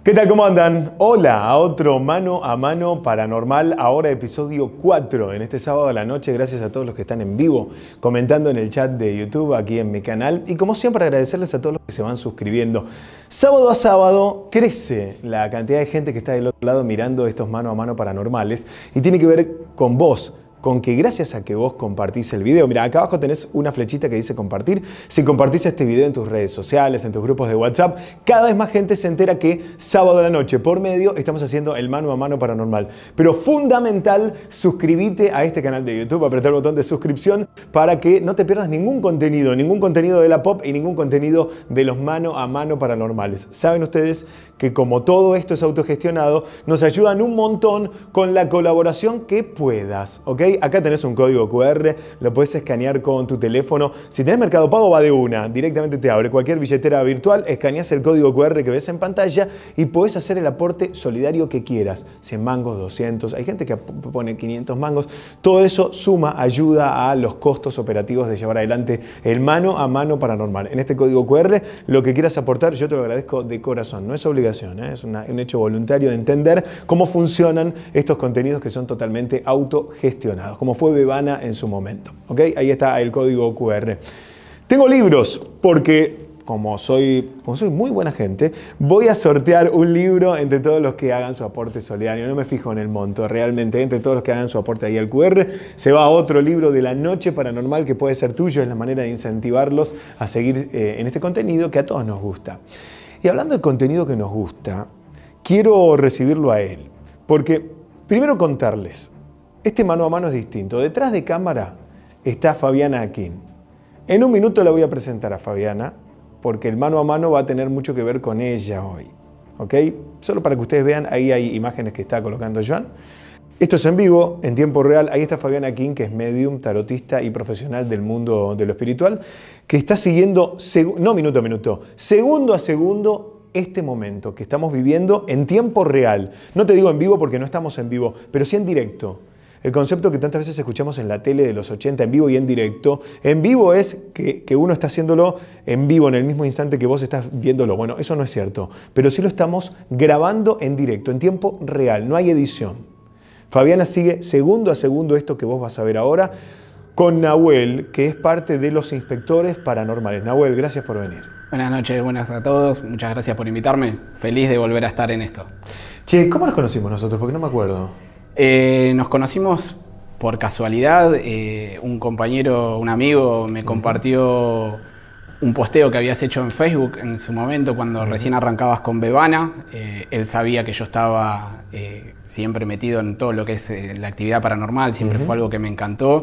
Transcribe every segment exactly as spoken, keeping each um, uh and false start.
¿Qué tal? ¿Cómo andan? Hola a otro Mano a Mano Paranormal, ahora episodio cuatro en este sábado a la noche. Gracias a todos los que están en vivo comentando en el chat de YouTube aquí en mi canal. Y como siempre agradecerles a todos los que se van suscribiendo. Sábado a sábado crece la cantidad de gente que está del otro lado mirando estos Mano a Mano Paranormales. Y tiene que ver con vos. Con que gracias a que vos compartís el video, mira, acá abajo tenés una flechita que dice compartir. Si compartís este video en tus redes sociales, en tus grupos de WhatsApp, cada vez más gente se entera que sábado a la noche por medio estamos haciendo el Mano a Mano Paranormal. Pero fundamental, suscríbete a este canal de YouTube, apretar el botón de suscripción para que no te pierdas ningún contenido, ningún contenido de la pop y ningún contenido de los Mano a Mano Paranormales. Saben ustedes que como todo esto es autogestionado, nos ayudan un montón con la colaboración que puedas, ¿ok? Acá tenés un código cu erre, lo puedes escanear con tu teléfono. Si tenés Mercado Pago va de una, directamente te abre cualquier billetera virtual, escaneás el código cu erre que ves en pantalla y podés hacer el aporte solidario que quieras. cien mangos, doscientos, hay gente que pone quinientos mangos. Todo eso suma, ayuda a los costos operativos de llevar adelante el Mano a Mano Paranormal. En este código cu erre, lo que quieras aportar, yo te lo agradezco de corazón. No es obligación, ¿eh? Es una, un hecho voluntario de entender cómo funcionan estos contenidos que son totalmente autogestionados, como fue Bebana en su momento. ¿Ok? Ahí está el código cu erre. Tengo libros porque, como soy, como soy muy buena gente, voy a sortear un libro entre todos los que hagan su aporte solidario. No me fijo en el monto, realmente. Entre todos los que hagan su aporte ahí al cu erre, se va a otro libro de la noche paranormal que puede ser tuyo. Es la manera de incentivarlos a seguir eh, en este contenido que a todos nos gusta. Y hablando de contenido que nos gusta, quiero recibirlo a él. Porque, primero contarles, este Mano a Mano es distinto. Detrás de cámara está Fabiana Aquín. En un minuto la voy a presentar a Fabiana, porque el Mano a Mano va a tener mucho que ver con ella hoy. ¿Ok? Solo para que ustedes vean, ahí hay imágenes que está colocando Joan. Esto es en vivo, en tiempo real. Ahí está Fabiana Aquín, que es medium, tarotista y profesional del mundo de lo espiritual, que está siguiendo, no minuto a minuto, segundo a segundo, este momento que estamos viviendo en tiempo real. No te digo en vivo porque no estamos en vivo, pero sí en directo. El concepto que tantas veces escuchamos en la tele de los ochenta, en vivo y en directo. En vivo es que, que uno está haciéndolo en vivo en el mismo instante que vos estás viéndolo. Bueno, eso no es cierto, pero sí lo estamos grabando en directo, en tiempo real, no hay edición. Fabiana sigue segundo a segundo esto que vos vas a ver ahora con Nahuel, que es parte de los inspectores paranormales. Nahuel, gracias por venir. Buenas noches, buenas a todos. Muchas gracias por invitarme. Feliz de volver a estar en esto. Che, ¿cómo nos conocimos nosotros? Porque no me acuerdo. Eh, nos conocimos por casualidad. Eh, un compañero, un amigo, me compartió un posteo que habías hecho en Facebook en su momento cuando uh-huh. recién arrancabas con Bebana. Eh, él sabía que yo estaba eh, siempre metido en todo lo que es eh, la actividad paranormal. Siempre uh-huh. fue algo que me encantó.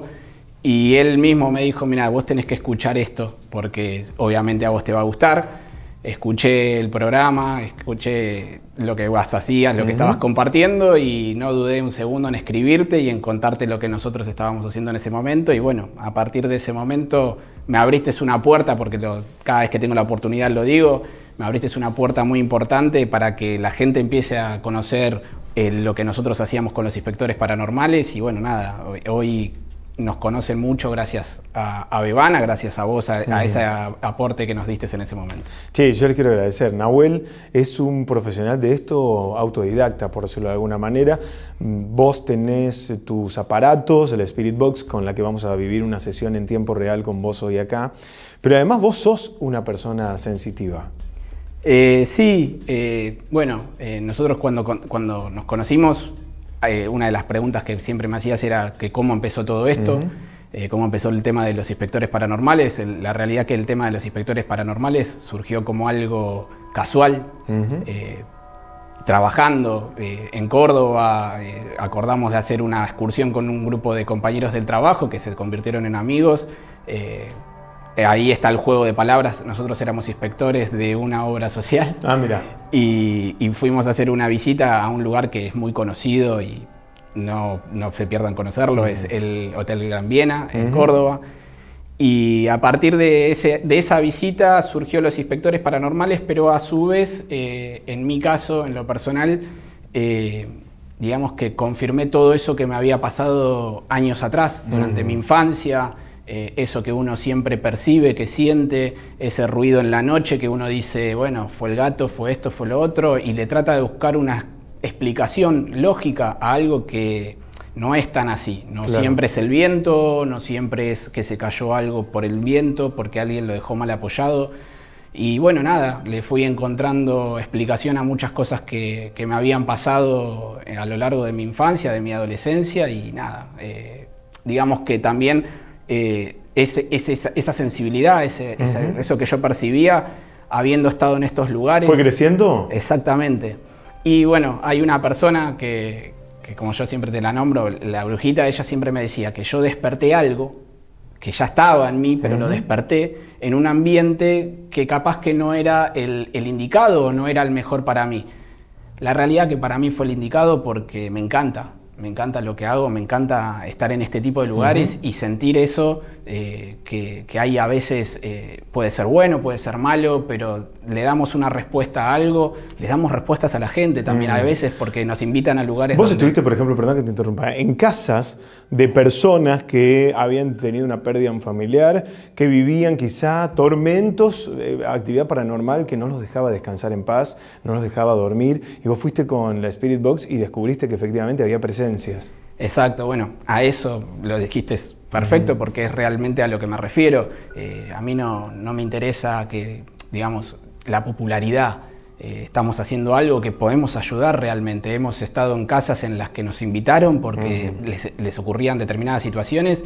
Y él mismo me dijo, mira, vos tenés que escuchar esto, porque obviamente a vos te va a gustar. Escuché el programa, escuché lo que vos hacías, lo uh-huh. que estabas compartiendo y no dudé un segundo en escribirte y en contarte lo que nosotros estábamos haciendo en ese momento. Y bueno, a partir de ese momento me abriste una puerta, porque lo, cada vez que tengo la oportunidad lo digo, me abriste una puerta muy importante para que la gente empiece a conocer eh, lo que nosotros hacíamos con los inspectores paranormales. Y bueno, nada, hoy... hoy nos conocen mucho gracias a, a Bebana, gracias a vos, a, a ese aporte que nos diste en ese momento. Sí, yo les quiero agradecer. Nahuel es un profesional de esto autodidacta, por decirlo de alguna manera. Vos tenés tus aparatos, el Spirit Box, con la que vamos a vivir una sesión en tiempo real con vos hoy acá. Pero además vos sos una persona sensitiva. Eh, sí, eh, bueno, eh, nosotros cuando, cuando nos conocimos, Eh, una de las preguntas que siempre me hacías era que cómo empezó todo esto, uh-huh. eh, cómo empezó el tema de los inspectores paranormales. El, la realidad que el tema de los inspectores paranormales surgió como algo casual. Uh-huh. eh, trabajando eh, en Córdoba, eh, acordamos de hacer una excursión con un grupo de compañeros del trabajo que se convirtieron en amigos. Eh, Ahí está el juego de palabras. Nosotros éramos inspectores de una obra social. Ah, mira. Y, y fuimos a hacer una visita a un lugar que es muy conocido y no, no se pierdan conocerlo. Uh-huh. Es el Hotel Gran Viena, en uh-huh. Córdoba. Y a partir de, ese, de esa visita surgió los inspectores paranormales, pero a su vez, eh, en mi caso, en lo personal, eh, digamos que confirmé todo eso que me había pasado años atrás, durante uh-huh. mi infancia. eh, eso que uno siempre percibe, que siente, ese ruido en la noche que uno dice, bueno, fue el gato, fue esto, fue lo otro, y le trata de buscar una explicación lógica a algo que no es tan así. No claro. siempre es el viento, no siempre es que se cayó algo por el viento, porque alguien lo dejó mal apoyado. Y bueno, nada, le fui encontrando explicación a muchas cosas que, que me habían pasado a lo largo de mi infancia, de mi adolescencia, y nada, eh, digamos que también eh, ese, ese, esa, esa sensibilidad, ese, uh-huh. ese, eso que yo percibía, habiendo estado en estos lugares. ¿Fue creciendo? Exactamente. Y bueno, hay una persona que, que como yo siempre te la nombro, la brujita, ella siempre me decía que yo desperté algo que ya estaba en mí, pero uh-huh. lo desperté en un ambiente que capaz que no era el, el indicado o no era el mejor para mí. La realidad que para mí fue el indicado porque me encanta, me encanta lo que hago, me encanta estar en este tipo de lugares uh-huh. y sentir eso eh, que, que hay a veces, eh, puede ser bueno, puede ser malo, pero le damos una respuesta a algo, le damos respuestas a la gente también uh-huh. a veces porque nos invitan a lugares. Vos donde... estuviste, por ejemplo, perdón que te interrumpa, en casas de personas que habían tenido una pérdida en un familiar, que vivían quizá tormentos, eh, actividad paranormal que no los dejaba descansar en paz, no los dejaba dormir, y vos fuiste con la Spirit Box y descubriste que efectivamente había presencias. Exacto, bueno, a eso lo dijiste perfecto porque es realmente a lo que me refiero. Eh, a mí no, no me interesa que, digamos, la popularidad. Eh, estamos haciendo algo que podemos ayudar realmente. Hemos estado en casas en las que nos invitaron porque uh-huh. les, les ocurrían determinadas situaciones.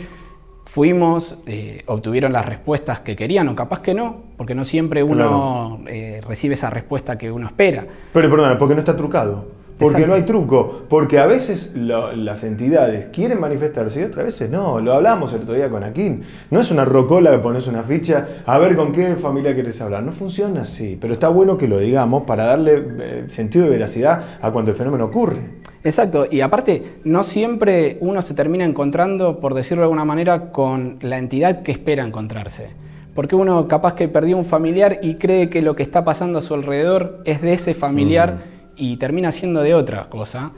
Fuimos, eh, obtuvieron las respuestas que querían, o capaz que no, porque no siempre uno claro. eh, recibe esa respuesta que uno espera. Pero perdón, porque no está trucado. Porque Exacto. no hay truco, porque a veces lo, las entidades quieren manifestarse y otras veces no. Lo hablamos el otro día con Aquín. No es una rocola que pones una ficha, a ver con qué familia querés hablar. No funciona así, pero está bueno que lo digamos para darle eh, sentido de veracidad a cuando el fenómeno ocurre. Exacto, y aparte, no siempre uno se termina encontrando, por decirlo de alguna manera, con la entidad que espera encontrarse. Porque uno capaz que perdió un familiar y cree que lo que está pasando a su alrededor es de ese familiar, mm. y termina siendo de otra cosa,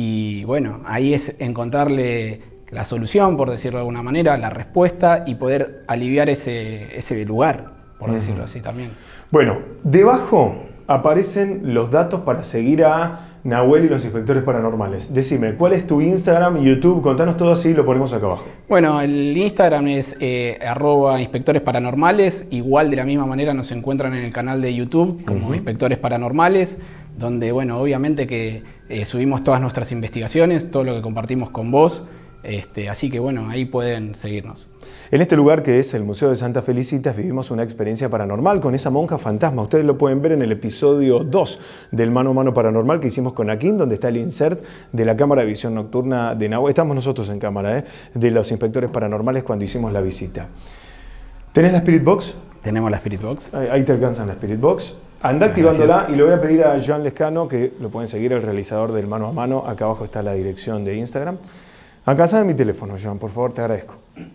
y bueno, ahí es encontrarle la solución, por decirlo de alguna manera, la respuesta y poder aliviar ese, ese lugar, por uh-huh. decirlo así también. Bueno, debajo aparecen los datos para seguir a Nahuel y los inspectores paranormales. Decime, ¿cuál es tu Instagram, YouTube? Contanos todo así, lo ponemos acá abajo. Bueno, el Instagram es eh, arroba inspectores paranormales, igual de la misma manera nos encuentran en el canal de YouTube como uh-huh. Inspectores Paranormales, donde, bueno, obviamente que eh, subimos todas nuestras investigaciones, todo lo que compartimos con vos, este, así que, bueno, ahí pueden seguirnos. En este lugar que es el Museo de Santa Felicitas vivimos una experiencia paranormal con esa monja fantasma. Ustedes lo pueden ver en el episodio dos del Mano a Mano Paranormal que hicimos con Aquín, donde está el insert de la cámara de visión nocturna de Nahuel. Estamos nosotros en cámara, ¿eh? De los inspectores paranormales cuando hicimos la visita. ¿Tenés la Spirit Box? Tenemos la Spirit Box. Ahí, ahí te alcanzan la Spirit Box. Anda activándola. Gracias. Y le voy a pedir a Joan Lescano, que lo pueden seguir, el realizador del Mano a Mano. Acá abajo está la dirección de Instagram. Alcanzame mi teléfono, Joan, por favor, te agradezco.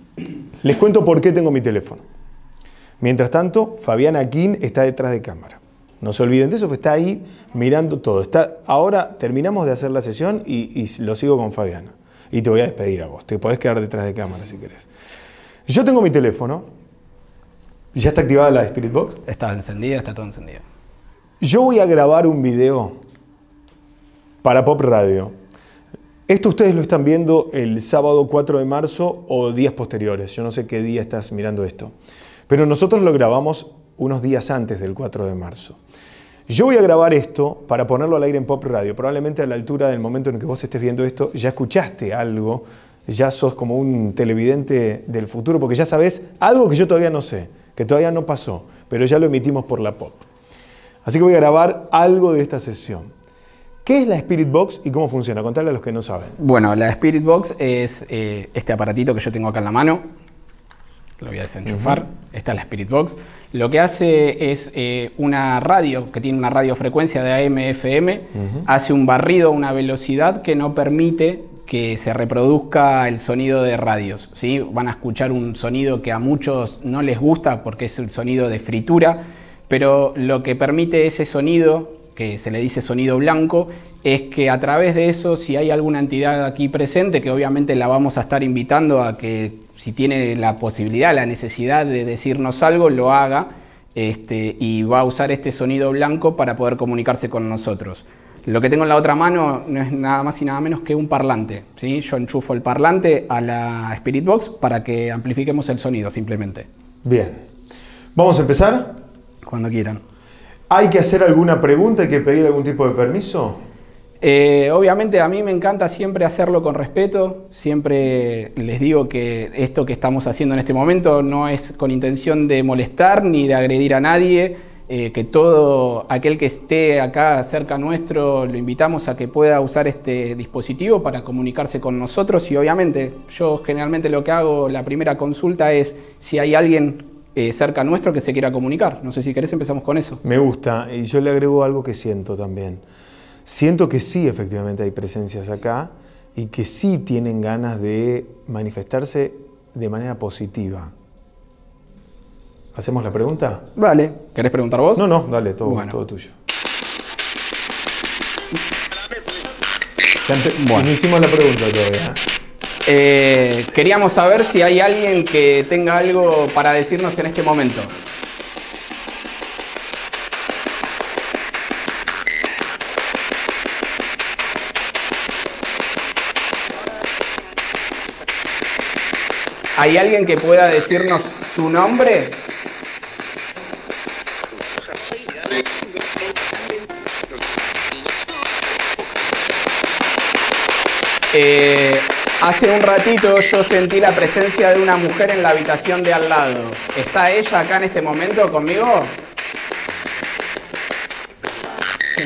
Les cuento por qué tengo mi teléfono. Mientras tanto, Fabián Aquín está detrás de cámara. No se olviden de eso, porque está ahí mirando todo. Está, ahora terminamos de hacer la sesión y, y lo sigo con Fabián. Y te voy a despedir a vos. Te podés quedar detrás de cámara si querés. Yo tengo mi teléfono. ¿Ya está activada la Spirit Box? Está encendida, está todo encendido. Yo voy a grabar un video para Pop Radio. Esto ustedes lo están viendo el sábado cuatro de marzo o días posteriores. Yo no sé qué día estás mirando esto. Pero nosotros lo grabamos unos días antes del cuatro de marzo. Yo voy a grabar esto para ponerlo al aire en Pop Radio. Probablemente a la altura del momento en que vos estés viendo esto ya escuchaste algo, ya sos como un televidente del futuro porque ya sabés algo que yo todavía no sé, que todavía no pasó, pero ya lo emitimos por la Pop. Así que voy a grabar algo de esta sesión. ¿Qué es la Spirit Box y cómo funciona? Contale a los que no saben. Bueno, la Spirit Box es eh, este aparatito que yo tengo acá en la mano. Lo voy a desenchufar. Uh-huh. Esta es la Spirit Box. Lo que hace es eh, una radio, que tiene una radiofrecuencia de A M F M, uh-huh. hace un barrido a una velocidad que no permite que se reproduzca el sonido de radios, ¿sí? Van a escuchar un sonido que a muchos no les gusta porque es el sonido de fritura, pero lo que permite ese sonido que se le dice sonido blanco, es que a través de eso, si hay alguna entidad aquí presente, que obviamente la vamos a estar invitando a que si tiene la posibilidad, la necesidad de decirnos algo, lo haga, este, y va a usar este sonido blanco para poder comunicarse con nosotros. Lo que tengo en la otra mano no es nada más y nada menos que un parlante, ¿sí? Yo enchufo el parlante a la Spirit Box para que amplifiquemos el sonido simplemente. Bien. ¿Vamos a empezar? Cuando quieran. ¿Hay que hacer alguna pregunta? ¿Hay que pedir algún tipo de permiso? Eh, obviamente a mí me encanta siempre hacerlo con respeto, siempre les digo que esto que estamos haciendo en este momento no es con intención de molestar ni de agredir a nadie, eh, que todo aquel que esté acá cerca nuestro lo invitamos a que pueda usar este dispositivo para comunicarse con nosotros y obviamente yo generalmente lo que hago, la primera consulta es si hay alguien Eh, cerca nuestro que se quiera comunicar. No sé si querés empezamos con eso. Me gusta, y yo le agrego algo que siento también. Siento que sí, efectivamente hay presencias acá y que sí tienen ganas de manifestarse de manera positiva. ¿Hacemos la pregunta? Dale. ¿Querés preguntar vos? No, no, dale, todo, bueno. todo tuyo. Ya bueno. No hicimos la pregunta todavía. Eh, queríamos saber si hay alguien que tenga algo para decirnos en este momento. ¿Hay alguien que pueda decirnos su nombre? Eh... Hace un ratito yo sentí la presencia de una mujer en la habitación de al lado. ¿Está ella acá en este momento conmigo? Sí.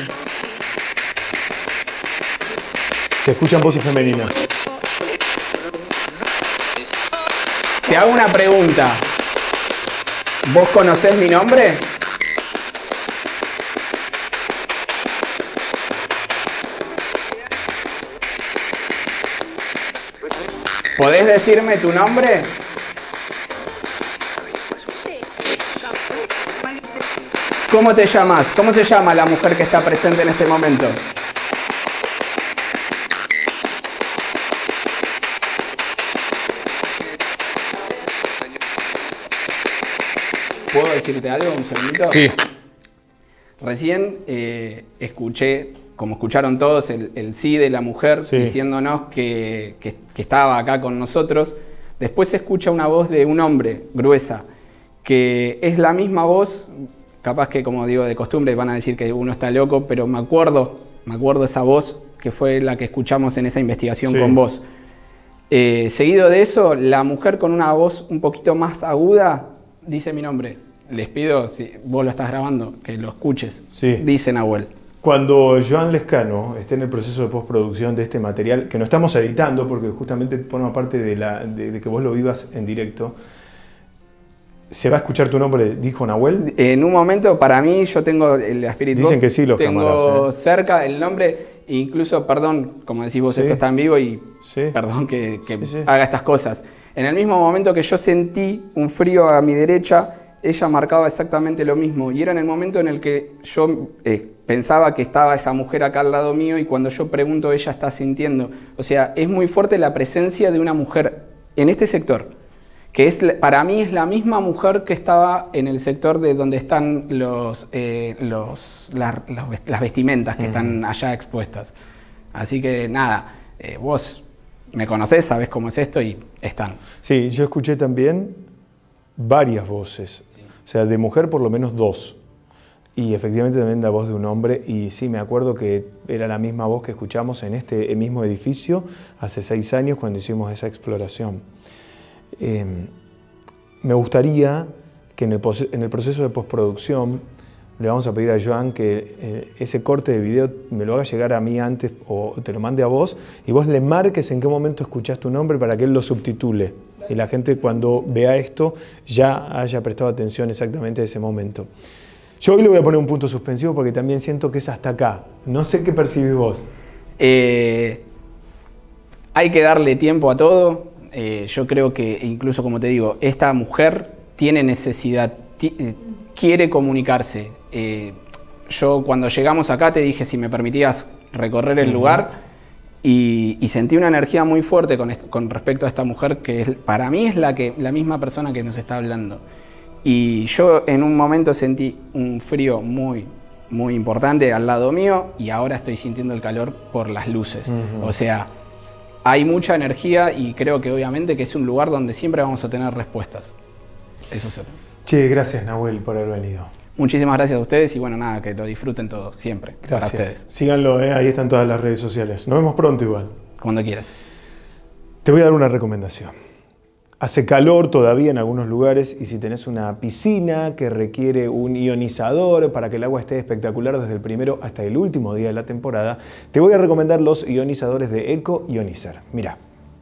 Se escuchan voces femeninas. Te hago una pregunta. ¿Vos conocés mi nombre? ¿Podés decirme tu nombre? ¿Cómo te llamas? ¿Cómo se llama la mujer que está presente en este momento? ¿Puedo decirte algo? Un segundito. Sí. Recién eh, escuché, como escucharon todos, el, el sí de la mujer sí. diciéndonos que, que, que estaba acá con nosotros. Después se escucha una voz de un hombre, gruesa, que es la misma voz, capaz que, como digo, de costumbre van a decir que uno está loco, pero me acuerdo, me acuerdo esa voz que fue la que escuchamos en esa investigación sí. con vos. Eh, seguido de eso, la mujer con una voz un poquito más aguda dice mi nombre. Les pido, si vos lo estás grabando, que lo escuches. Sí. Dice Nahuel. Cuando Joan Lescano esté en el proceso de postproducción de este material, que no estamos editando porque justamente forma parte de, la, de, de que vos lo vivas en directo, ¿se va a escuchar tu nombre? ¿Dijo Nahuel? En un momento, para mí, yo tengo el Spirit Box. Dicen que sí los tengo cámaras, ¿eh? cerca el nombre, incluso, perdón, como decís vos, sí. esto está en vivo y sí. perdón que, que sí, sí. haga estas cosas. En el mismo momento que yo sentí un frío a mi derecha, ella marcaba exactamente lo mismo y era en el momento en el que yo eh, pensaba que estaba esa mujer acá al lado mío y cuando yo pregunto ella está sintiendo. O sea, es muy fuerte la presencia de una mujer en este sector, que es, para mí es la misma mujer que estaba en el sector de donde están los, eh, los, la, los, las vestimentas que uh-huh. están allá expuestas. Así que nada, eh, vos me conocés, sabés cómo es esto y están. Sí, yo escuché también varias voces, sí. o sea, de mujer por lo menos dos. Y efectivamente también la voz de un hombre. Y sí, me acuerdo que era la misma voz que escuchamos en este mismo edificio hace seis años cuando hicimos esa exploración. Eh, me gustaría que en el, en el proceso de postproducción le vamos a pedir a Joan que eh, ese corte de video me lo haga llegar a mí antes o te lo mande a vos y vos le marques en qué momento escuchás tu nombre para que él lo subtitule. Y la gente cuando vea esto ya haya prestado atención exactamente a ese momento. Yo hoy le voy a poner un punto suspensivo porque también siento que es hasta acá. No sé qué percibís vos. Eh, hay que darle tiempo a todo. Eh, yo creo que incluso, como te digo, esta mujer tiene necesidad, quiere comunicarse. Eh, yo cuando llegamos acá te dije si me permitías recorrer el uh-huh. lugar y, y sentí una energía muy fuerte con, con respecto a esta mujer que es, para mí es la, que, la misma persona que nos está hablando. Y yo en un momento sentí un frío muy, muy importante al lado mío y ahora estoy sintiendo el calor por las luces. Uh-huh. O sea, hay mucha energía y creo que obviamente que es un lugar donde siempre vamos a tener respuestas. Eso sí. Che, gracias Nahuel por haber venido. Muchísimas gracias a ustedes y bueno, nada, que lo disfruten todos, siempre. Gracias. Para ustedes. Síganlo, eh, ahí están todas las redes sociales. Nos vemos pronto igual. Cuando quieras. Te voy a dar una recomendación. Hace calor todavía en algunos lugares y si tenés una piscina que requiere un ionizador para que el agua esté espectacular desde el primero hasta el último día de la temporada, te voy a recomendar los ionizadores de Eco Ionizer. Mirá.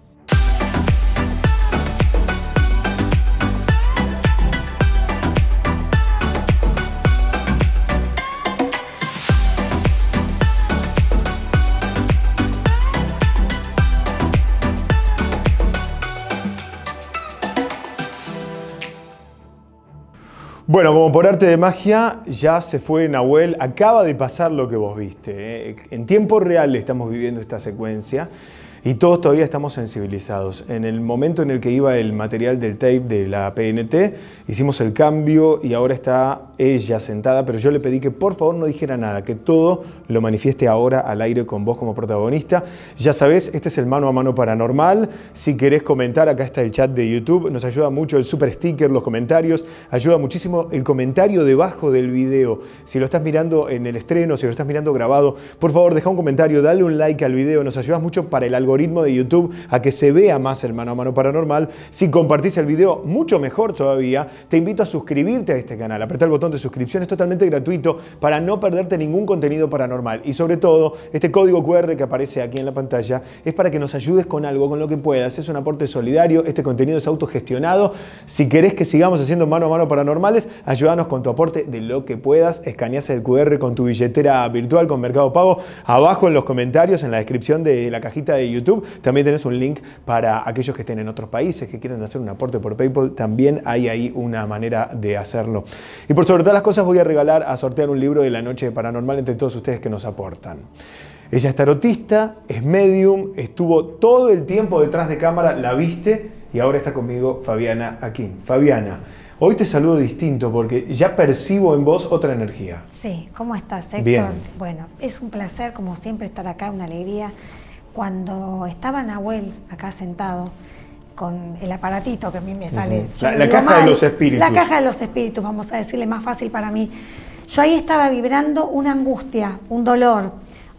Bueno, como por arte de magia, ya se fue Nahuel. Acaba de pasar lo que vos viste, ¿eh? En tiempo real estamos viviendo esta secuencia y todos todavía estamos sensibilizados. En el momento en el que iba el material del tape de la P N T, hicimos el cambio y ahora está ella sentada, pero yo le pedí que por favor no dijera nada, que todo lo manifieste ahora al aire con vos como protagonista. Ya sabés, este es el Mano a Mano Paranormal. Si querés comentar, acá está el chat de YouTube. Nos ayuda mucho el super sticker, los comentarios. Ayuda muchísimo el comentario debajo del video. Si lo estás mirando en el estreno, si lo estás mirando grabado, por favor deja un comentario, dale un like al video. Nos ayudas mucho para el algoritmo de YouTube a que se vea más el Mano a Mano Paranormal. Si compartís el video, mucho mejor todavía. Te invito a suscribirte a este canal. Apretá el botón de suscripción, es totalmente gratuito para no perderte ningún contenido paranormal. Y sobre todo, este código cu erre que aparece aquí en la pantalla es para que nos ayudes con algo, con lo que puedas. Es un aporte solidario, este contenido es autogestionado. Si querés que sigamos haciendo Mano a Mano Paranormales, ayúdanos con tu aporte de lo que puedas. Escaneás el cu erre con tu billetera virtual, con Mercado Pago. Abajo en los comentarios, en la descripción de la cajita de YouTube, también tenés un link para aquellos que estén en otros países, que quieran hacer un aporte por PayPal. También hay ahí una manera de hacerlo. Y por sobre todas las cosas voy a regalar, a sortear un libro de la noche paranormal entre todos ustedes que nos aportan. Ella es tarotista, es medium, estuvo todo el tiempo detrás de cámara, la viste y ahora está conmigo Fabiana Aquín. Fabiana, hoy te saludo distinto porque ya percibo en vos otra energía. Sí, ¿cómo estás, Héctor? Bien. Bueno, es un placer como siempre estar acá, una alegría. Cuando estaba Nahuel acá sentado con el aparatito que a mí me sale... Uh-huh. La, la caja mal, de los espíritus. La caja de los espíritus, vamos a decirle más fácil para mí. Yo ahí estaba vibrando una angustia, un dolor,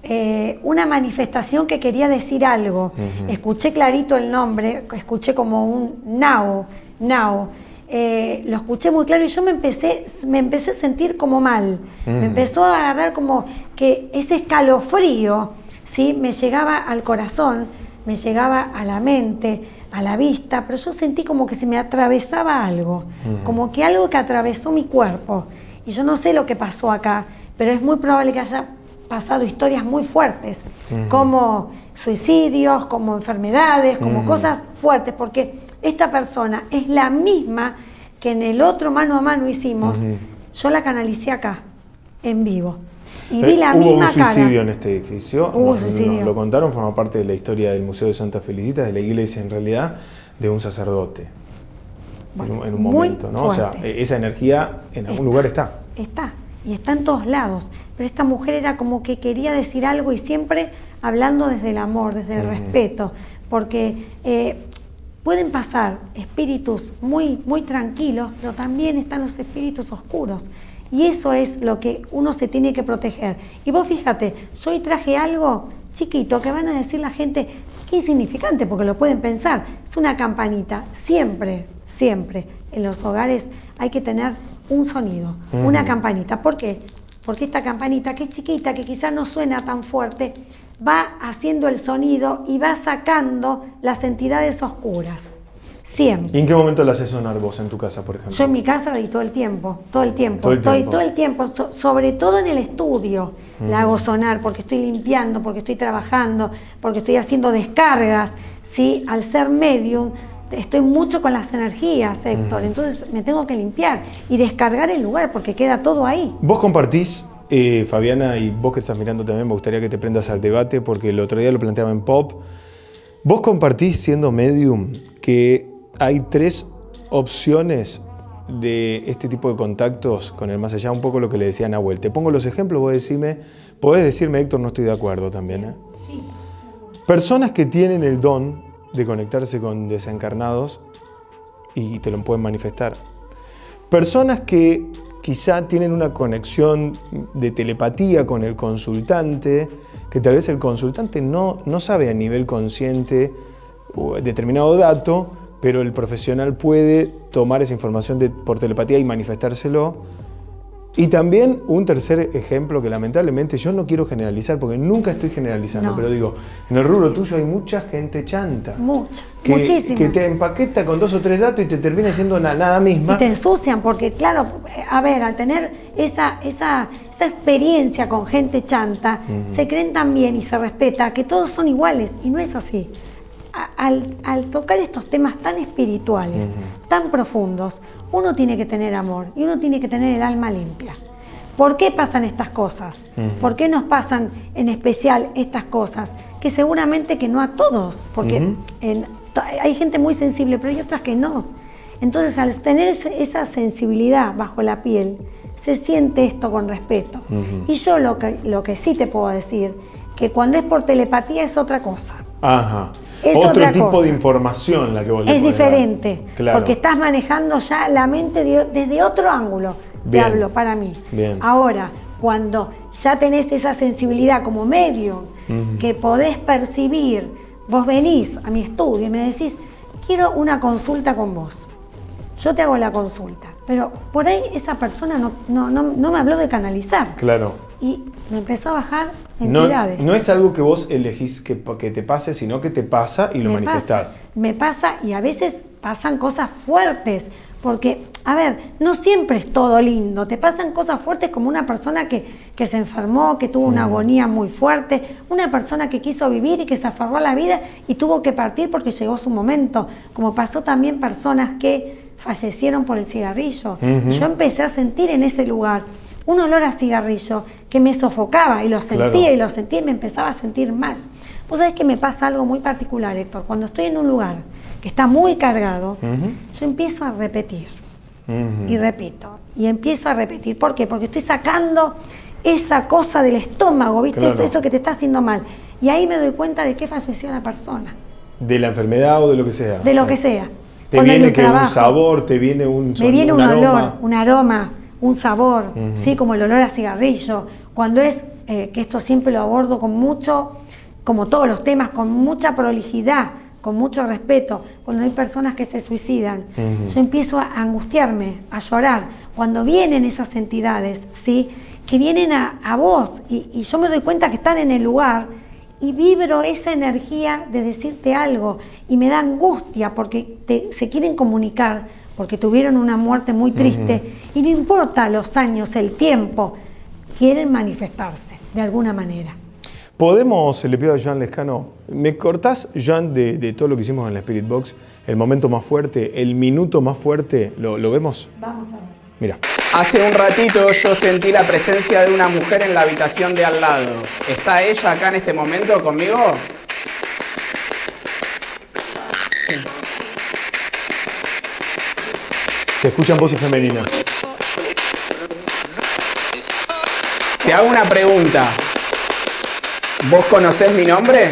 eh, una manifestación que quería decir algo. Uh-huh. Escuché clarito el nombre, escuché como un Nao, Nao. Eh, lo escuché muy claro y yo me empecé, me empecé a sentir como mal. Uh-huh. Me empezó a agarrar como que ese escalofrío, ¿sí? Me llegaba al corazón, me llegaba a la mente, a la vista, pero yo sentí como que se me atravesaba algo, uh-huh. como que algo que atravesó mi cuerpo. Y yo no sé lo que pasó acá, pero es muy probable que haya pasado historias muy fuertes, uh-huh. como suicidios, como enfermedades, como uh-huh. cosas fuertes, porque esta persona es la misma que en el otro Mano a Mano hicimos, uh-huh. yo la canalicé acá, en vivo. Y vi la Hubo misma un suicidio cara. en este edificio, Hubo nos, suicidio. nos lo contaron, forma parte de la historia del Museo de Santa Felicita, de la iglesia en realidad, de un sacerdote. Bueno, en un, en un momento, ¿no? Fuerte. O sea, esa energía en algún está, lugar está. Está, y está en todos lados. Pero esta mujer era como que quería decir algo y siempre hablando desde el amor, desde el uh-huh. respeto, porque eh, pueden pasar espíritus muy, muy tranquilos, pero también están los espíritus oscuros. Y eso es lo que uno se tiene que proteger. Y vos fíjate, yo hoy traje algo chiquito que van a decir la gente, qué insignificante, porque lo pueden pensar. Es una campanita. Siempre, siempre en los hogares hay que tener un sonido, uh-huh. una campanita. ¿Por qué? Porque esta campanita, que es chiquita, que quizás no suena tan fuerte, va haciendo el sonido y va sacando las entidades oscuras. Siempre. ¿Y en qué momento la haces sonar vos en tu casa, por ejemplo? Yo en mi casa y todo el tiempo, todo el tiempo, todo el estoy tiempo. todo el tiempo, so, sobre todo en el estudio, uh-huh. la hago sonar porque estoy limpiando, porque estoy trabajando, porque estoy haciendo descargas, ¿sí? Al ser medium, estoy mucho con las energías, Héctor, uh-huh. entonces me tengo que limpiar y descargar el lugar porque queda todo ahí. Vos compartís Eh, Fabiana, y vos que estás mirando también, me gustaría que te prendas al debate, porque el otro día lo planteaba en Pop. Vos compartís, siendo medium, que hay tres opciones de este tipo de contactos con el más allá, un poco lo que le decía Nahuel. Te pongo los ejemplos, vos decime, podés decirme, Héctor, no estoy de acuerdo también, ¿eh? Sí. Personas que tienen el don de conectarse con desencarnados y te lo pueden manifestar. Personas que quizá tienen una conexión de telepatía con el consultante, que tal vez el consultante no, no sabe a nivel consciente determinado dato, pero el profesional puede tomar esa información de, por telepatía y manifestárselo. Y también un tercer ejemplo que lamentablemente yo no quiero generalizar, porque nunca estoy generalizando, No. pero digo, en el rubro tuyo hay mucha gente chanta. Mucha, que, muchísima. que te empaqueta con dos o tres datos y te termina siendo na- nada misma. Y te ensucian, porque claro, a ver, al tener esa, esa, esa experiencia con gente chanta, uh-huh. se creen también y se respeta que todos son iguales, y no es así. A, al, al tocar estos temas tan espirituales, uh-huh. tan profundos, uno tiene que tener amor y uno tiene que tener el alma limpia. ¿Por qué pasan estas cosas? Uh-huh. ¿Por qué nos pasan en especial estas cosas? Que seguramente que no a todos, porque uh-huh. en, hay gente muy sensible, pero hay otras que no. Entonces, al tener esa sensibilidad bajo la piel, se siente esto con respeto. Uh-huh. Y yo lo que, lo que sí te puedo decir, que cuando es por telepatía es otra cosa. Ajá. Es Otro tipo cosa. de información la que vos le Es podés dar. diferente, Claro. porque estás manejando ya la mente de, desde otro ángulo. Bien. Te hablo para mí. Bien. Ahora, cuando ya tenés esa sensibilidad como medium, uh-huh. que podés percibir, vos venís a mi estudio y me decís, quiero una consulta con vos. Yo te hago la consulta, pero por ahí esa persona no, no, no, no me habló de canalizar. Claro. Y me empezó a bajar No, entidades. no es algo que vos elegís que, que te pase, sino que te pasa y lo me manifestás. Pasa, me pasa y a veces pasan cosas fuertes, porque, a ver, no siempre es todo lindo, te pasan cosas fuertes como una persona que, que se enfermó, que tuvo una mm. agonía muy fuerte, una persona que quiso vivir y que se aferró a la vida y tuvo que partir porque llegó su momento, como pasó también personas que fallecieron por el cigarrillo. Uh-huh. Yo empecé a sentir en ese lugar un olor a cigarrillo que me sofocaba y lo sentía claro. y lo sentía y me empezaba a sentir mal. Vos sabés que me pasa algo muy particular, Héctor. Cuando estoy en un lugar que está muy cargado, uh-huh. yo empiezo a repetir uh-huh. y repito y empiezo a repetir. ¿Por qué? Porque estoy sacando esa cosa del estómago, ¿viste? Claro. Eso, eso que te está haciendo mal. Y ahí me doy cuenta de que falleció la persona. De la enfermedad o de lo que sea. De lo que sea. Te Cuando viene que trabajo, un sabor, te viene un Me viene un, un olor, aroma. un aroma, un sabor, uh-huh. ¿sí? Como el olor a cigarrillo. Cuando es, eh, que esto siempre lo abordo con mucho, como todos los temas, con mucha prolijidad, con mucho respeto. Cuando hay personas que se suicidan, uh-huh. yo empiezo a angustiarme, a llorar. Cuando vienen esas entidades, ¿sí? Que vienen a, a vos y, y yo me doy cuenta que están en el lugar y vibro esa energía de decirte algo y me da angustia porque te, se quieren comunicar, porque tuvieron una muerte muy triste uh-huh. y no importa los años, el tiempo, quieren manifestarse de alguna manera. Podemos, le pido a Joan Lescano, ¿me cortás, Joan, de, de todo lo que hicimos en la Spirit Box, el momento más fuerte, el minuto más fuerte? ¿Lo, lo vemos? Vamos a ver. Mira. Hace un ratito yo sentí la presencia de una mujer en la habitación de al lado. ¿Está ella acá en este momento conmigo? Sí. Se escuchan voces femeninas. Te hago una pregunta. ¿Vos conocés mi nombre?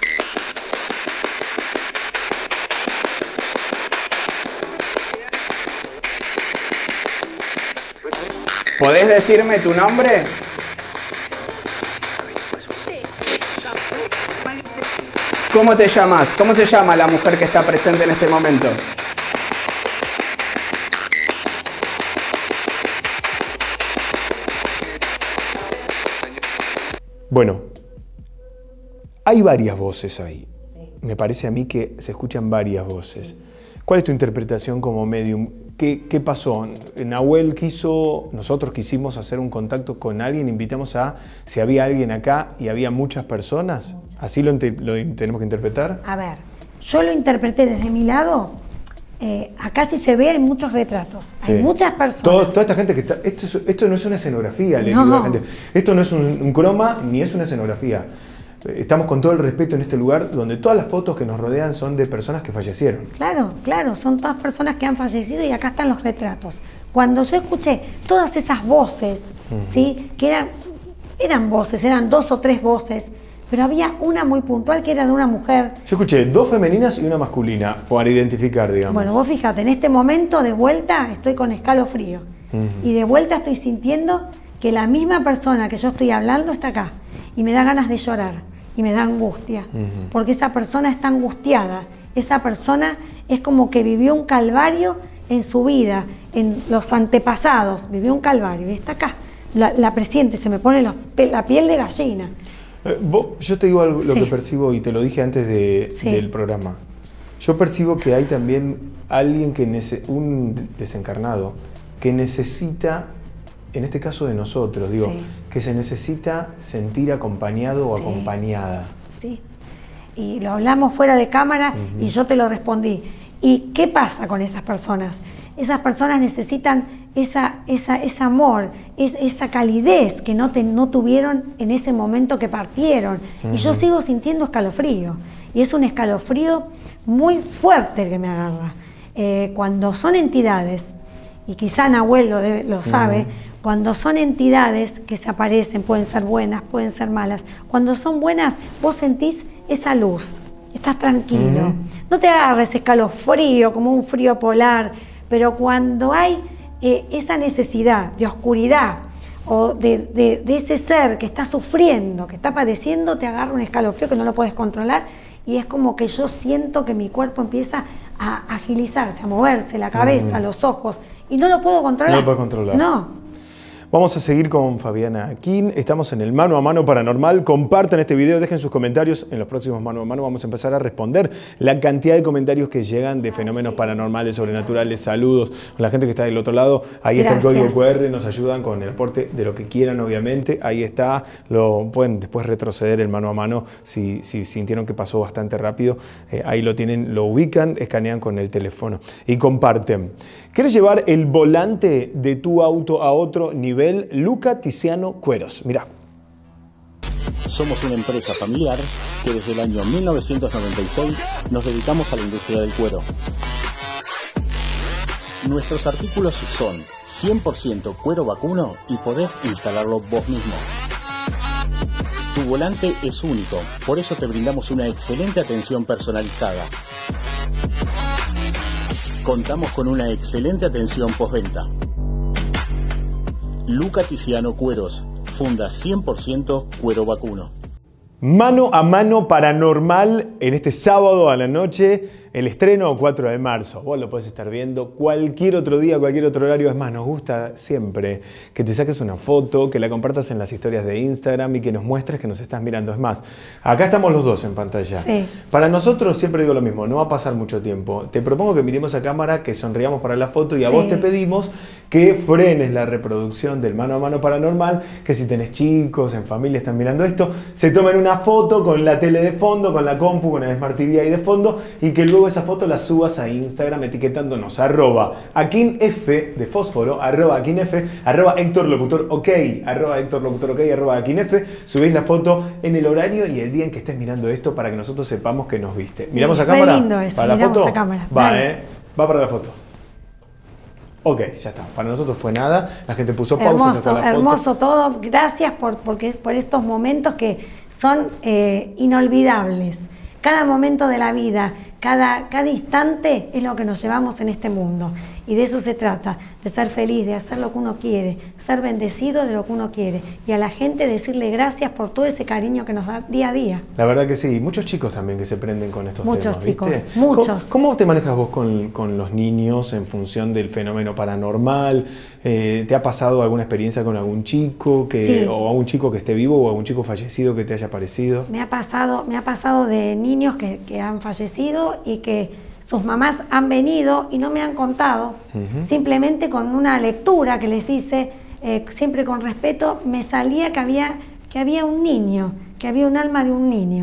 ¿Podés decirme tu nombre? ¿Cómo te llamas? ¿Cómo se llama la mujer que está presente en este momento? Bueno, hay varias voces ahí. Me parece a mí que se escuchan varias voces. ¿Cuál es tu interpretación como medium? ¿Qué, qué pasó? Nahuel quiso, nosotros quisimos hacer un contacto con alguien, invitamos a si había alguien acá y había muchas personas. ¿Así lo, lo tenemos que interpretar? A ver, yo lo interpreté desde mi lado Eh, acá sí se ve, hay muchos retratos, sí. hay muchas personas. Todo, toda esta gente que está... Esto, es, esto no es una escenografía, le no. digo a la gente. Esto no es un, un croma ni es una escenografía. Estamos con todo el respeto en este lugar donde todas las fotos que nos rodean son de personas que fallecieron. Claro, claro, son todas personas que han fallecido y acá están los retratos. Cuando yo escuché todas esas voces, uh-huh. ¿sí? Que eran, eran voces, eran dos o tres voces, pero había una muy puntual que era de una mujer. Yo escuché dos femeninas y una masculina, para identificar, digamos. Bueno, vos fíjate, en este momento de vuelta estoy con escalofrío. Uh-huh. Y de vuelta estoy sintiendo que la misma persona que yo estoy hablando está acá. Y me da ganas de llorar, y me da angustia. Uh-huh. Porque esa persona está angustiada. Esa persona es como que vivió un calvario en su vida, en los antepasados. Vivió un calvario y está acá. La, la presiento y se me pone los, la piel de gallina. Eh, vos, yo te digo algo, lo sí. que percibo, y te lo dije antes de, sí. del programa. Yo percibo que hay también alguien, que nece, un desencarnado, que necesita, en este caso de nosotros, digo, sí. que se necesita sentir acompañado o sí. acompañada. Sí, y lo hablamos fuera de cámara uh-huh. y yo te lo respondí. ¿Y qué pasa con esas personas? Esas personas necesitan esa, esa, ese amor, es, esa calidez que no, te, no tuvieron en ese momento que partieron. Uh-huh. Y yo sigo sintiendo escalofrío. Y es un escalofrío muy fuerte el que me agarra. Eh, cuando son entidades, y quizá Nahuel lo, debe, lo sabe, uh-huh. cuando son entidades que se aparecen, pueden ser buenas, pueden ser malas. Cuando son buenas, vos sentís esa luz, estás tranquilo. Uh-huh. No te agarres escalofrío como un frío polar, pero cuando hay eh, esa necesidad de oscuridad o de, de, de ese ser que está sufriendo, que está padeciendo, te agarra un escalofrío que no lo puedes controlar y es como que yo siento que mi cuerpo empieza a agilizarse, a moverse, la cabeza, uh-huh. los ojos, y no lo puedo controlar. No lo puedes controlar. No. Vamos a seguir con Fabiana Aquín. Estamos en el Mano a Mano Paranormal. Compartan este video, dejen sus comentarios. En los próximos Mano a Mano vamos a empezar a responder la cantidad de comentarios que llegan de fenómenos paranormales, sobrenaturales. Saludos a la gente que está del otro lado. Ahí Gracias. Está el código cu erre, nos ayudan con el aporte de lo que quieran, obviamente. Ahí está. Lo pueden después retroceder el Mano a Mano si, si sintieron que pasó bastante rápido. Eh, ahí lo tienen, lo ubican, escanean con el teléfono y comparten. ¿Quieres llevar el volante de tu auto a otro nivel? Luca Tiziano Cueros. Mirá. Somos una empresa familiar que desde el año mil novecientos noventa y seis nos dedicamos a la industria del cuero. Nuestros artículos son cien por ciento cuero vacuno y podés instalarlo vos mismo. Tu volante es único, por eso te brindamos una excelente atención personalizada. Contamos con una excelente atención postventa. Luca Tiziano Cueros, funda cien por ciento cuero vacuno. Mano a Mano Paranormal en este sábado a la noche, el estreno cuatro de marzo. Vos lo podés estar viendo cualquier otro día, cualquier otro horario. Es más, nos gusta siempre que te saques una foto, que la compartas en las historias de Instagram y que nos muestres que nos estás mirando. Es más, acá estamos los dos en pantalla. Sí. Para nosotros siempre digo lo mismo, no va a pasar mucho tiempo. Te propongo que miremos a cámara, que sonriamos para la foto y a sí. vos te pedimos que frenes la reproducción del Mano a Mano Paranormal, que si tenés chicos, en familia están mirando esto, se tomen una foto con la tele de fondo, con la compu, con el Smart T V ahí de fondo y que luego esa foto la subas a Instagram etiquetándonos arroba AquinF de fósforo, arroba AquinF, arroba Héctor Locutor OK, arroba Héctor Locutor OK, arroba AquinF. Subís la foto en el horario y el día en que estés mirando esto para que nosotros sepamos que nos viste. ¿Miramos a cámara? Lindo eso, ¿Para la foto? A cámara. Va, Dale. eh. Va para la foto. Ok, ya está. Para nosotros fue nada. La gente puso pausa. Hermoso, la hermoso foto. Todo. Gracias por, porque, por estos momentos que son eh, inolvidables. Cada momento de la vida, cada, cada instante es lo que nos llevamos en este mundo. Y de eso se trata, de ser feliz, de hacer lo que uno quiere, ser bendecido de lo que uno quiere. Y a la gente decirle gracias por todo ese cariño que nos da día a día. La verdad que sí. Muchos chicos también que se prenden con estos muchos temas, chicos, ¿viste? muchos. ¿Cómo, ¿Cómo te manejas vos con, con los niños en función del fenómeno paranormal? Eh, ¿Te ha pasado alguna experiencia con algún chico que, sí. o a un chico que esté vivo o a un chico fallecido que te haya parecido? Me ha pasado, me ha pasado de niños que, que han fallecido y que sus mamás han venido y no me han contado, uh-huh. simplemente con una lectura que les hice, eh, siempre con respeto, me salía que había, que había un niño, que había un alma de un niño.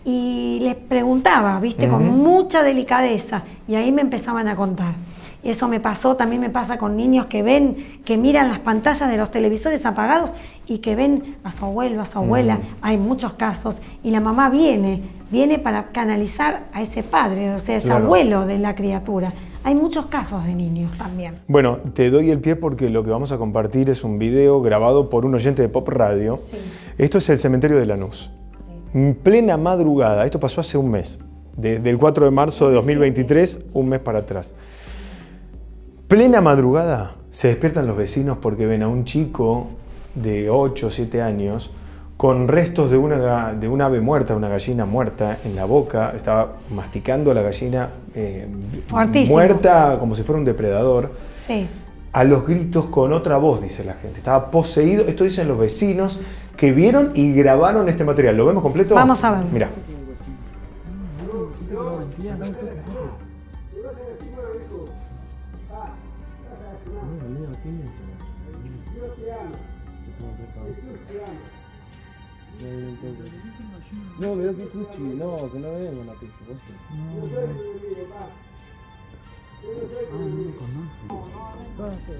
y les preguntaba, viste, uh-huh. con mucha delicadeza, y ahí me empezaban a contar. Eso me pasó, también me pasa con niños que ven, que miran las pantallas de los televisores apagados y que ven a su abuelo, a su abuela. Uh-huh. Hay muchos casos, y la mamá viene, viene para canalizar a ese padre, o sea, ese claro. abuelo de la criatura. Hay muchos casos de niños también. Bueno, te doy el pie porque lo que vamos a compartir es un video grabado por un oyente de Pop Radio. Sí. Esto es el cementerio de Lanús. Sí. En plena madrugada, esto pasó hace un mes, desde el cuatro de marzo de dos mil veintitrés, un mes para atrás. Plena madrugada se despiertan los vecinos porque ven a un chico de ocho o siete años con restos de una, de una ave muerta, una gallina muerta en la boca. Estaba masticando a la gallina eh, muerta como si fuera un depredador. Sí. A los gritos con otra voz, dice la gente. Estaba poseído. Esto dicen los vecinos que vieron y grabaron este material. ¿Lo vemos completo? Vamos a ver. Mirá. No, pero que escuchi, no, que no vengo la pizza. No, no. Ah, no me conoce.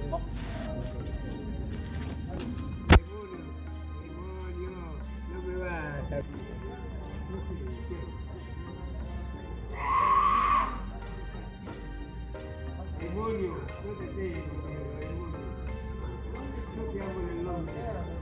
Demonio, no te tengo, demonio. Yo te amo en el nombre.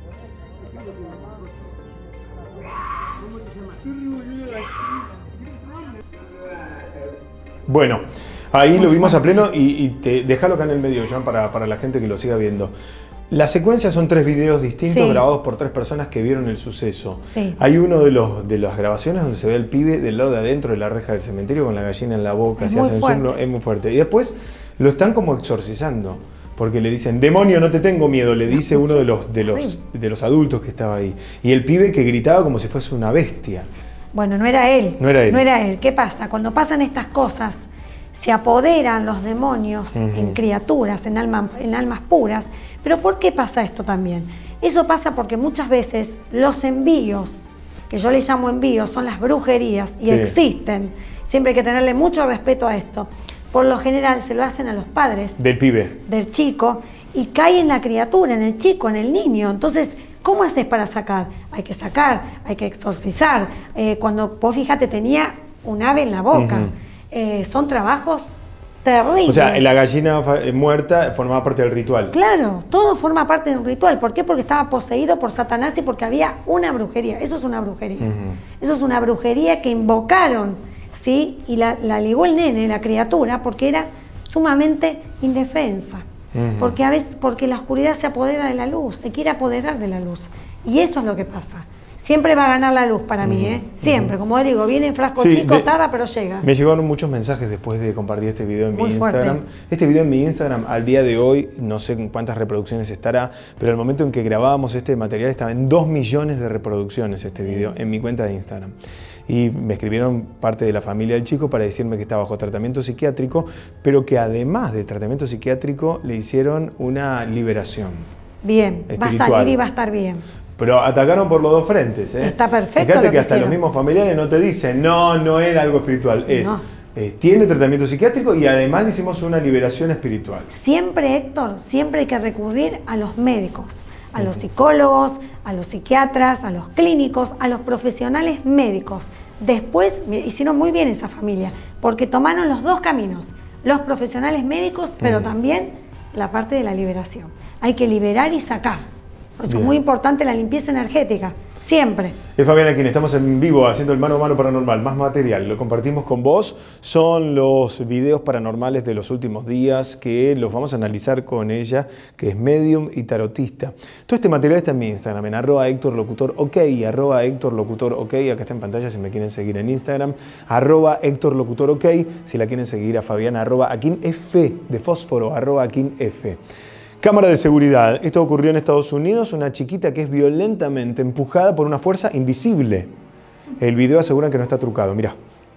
Bueno, ahí lo vimos a pleno y, y te, déjalo acá en el medio, Joan, para, para la gente que lo siga viendo. La secuencia son tres videos distintos, sí. grabados por tres personas que vieron el suceso. Sí. Hay uno de, los, de las grabaciones donde se ve al pibe del lado de adentro de la reja del cementerio con la gallina en la boca, es se hacen zoom, es muy fuerte. Y después lo están como exorcizando, porque le dicen, demonio, no te tengo miedo, le dice uno de los, de, los, de los adultos que estaba ahí. Y el pibe que gritaba como si fuese una bestia. Bueno, no era él. No era él. No era él. ¿Qué pasa? Cuando pasan estas cosas, se apoderan los demonios uh-huh. en criaturas, en, alma, en almas puras. Pero ¿por qué pasa esto también? Eso pasa porque muchas veces los envíos, que yo le llamo envíos, son las brujerías, y sí. existen. Siempre hay que tenerle mucho respeto a esto. Por lo general se lo hacen a los padres. Del pibe. Del chico. Y cae en la criatura, en el chico, en el niño. Entonces, ¿cómo haces para sacar? Hay que sacar, hay que exorcizar. Eh, cuando vos fíjate, tenía un ave en la boca. Uh-huh. eh, son trabajos terribles. O sea, la gallina muerta formaba parte del ritual. Claro, todo forma parte de un ritual. ¿Por qué? Porque estaba poseído por Satanás y porque había una brujería. Eso es una brujería. Uh-huh. Eso es una brujería que invocaron, ¿sí? Y la, la ligó el nene, la criatura, porque era sumamente indefensa. Uh-huh. Porque a veces, porque la oscuridad se apodera de la luz, se quiere apoderar de la luz. Y eso es lo que pasa. Siempre va a ganar la luz para uh-huh. mí, ¿eh? Siempre, uh-huh. como digo, viene en frasco sí, chico, me, tarda, pero llega. Me llegaron muchos mensajes después de compartir este video en Muy mi Instagram. Fuerte. Este video en mi Instagram, al día de hoy, no sé cuántas reproducciones estará, pero al momento en que grabábamos este material estaba en dos millones de reproducciones este video en mi cuenta de Instagram. Y me escribieron parte de la familia del chico para decirme que estaba bajo tratamiento psiquiátrico, pero que además del tratamiento psiquiátrico le hicieron una liberación. Bien, espiritual. Va a salir y va a estar bien. Pero atacaron por los dos frentes, ¿eh? Está perfecto. Fíjate que, que hasta hicieron. Los mismos familiares no te dicen, no, no era algo espiritual, es, no. eh, tiene tratamiento psiquiátrico y además le hicimos una liberación espiritual. Siempre, Héctor, siempre hay que recurrir a los médicos, a los psicólogos, a los psiquiatras, a los clínicos, a los profesionales médicos. Después hicieron muy bien esa familia, porque tomaron los dos caminos, los profesionales médicos, pero uh-huh. también la parte de la liberación. Hay que liberar y sacar. Por eso Bien. es muy importante la limpieza energética, siempre. Es Fabián Aquín, estamos en vivo haciendo el Mano a Mano Paranormal, más material, lo compartimos con vos. Son los videos paranormales de los últimos días que los vamos a analizar con ella, que es medium y tarotista. Todo este material está en mi Instagram, en arroba Héctor Locutor OK, arroba Héctor Locutor OK, acá está en pantalla si me quieren seguir en Instagram, arroba Héctor Locutor OK, si la quieren seguir a Fabián, arroba Aquín F, de fósforo, arroba Aquín F. Cámara de seguridad. Esto ocurrió en Estados Unidos, una chiquita que es violentamente empujada por una fuerza invisible. El video asegura que no está trucado, mirá.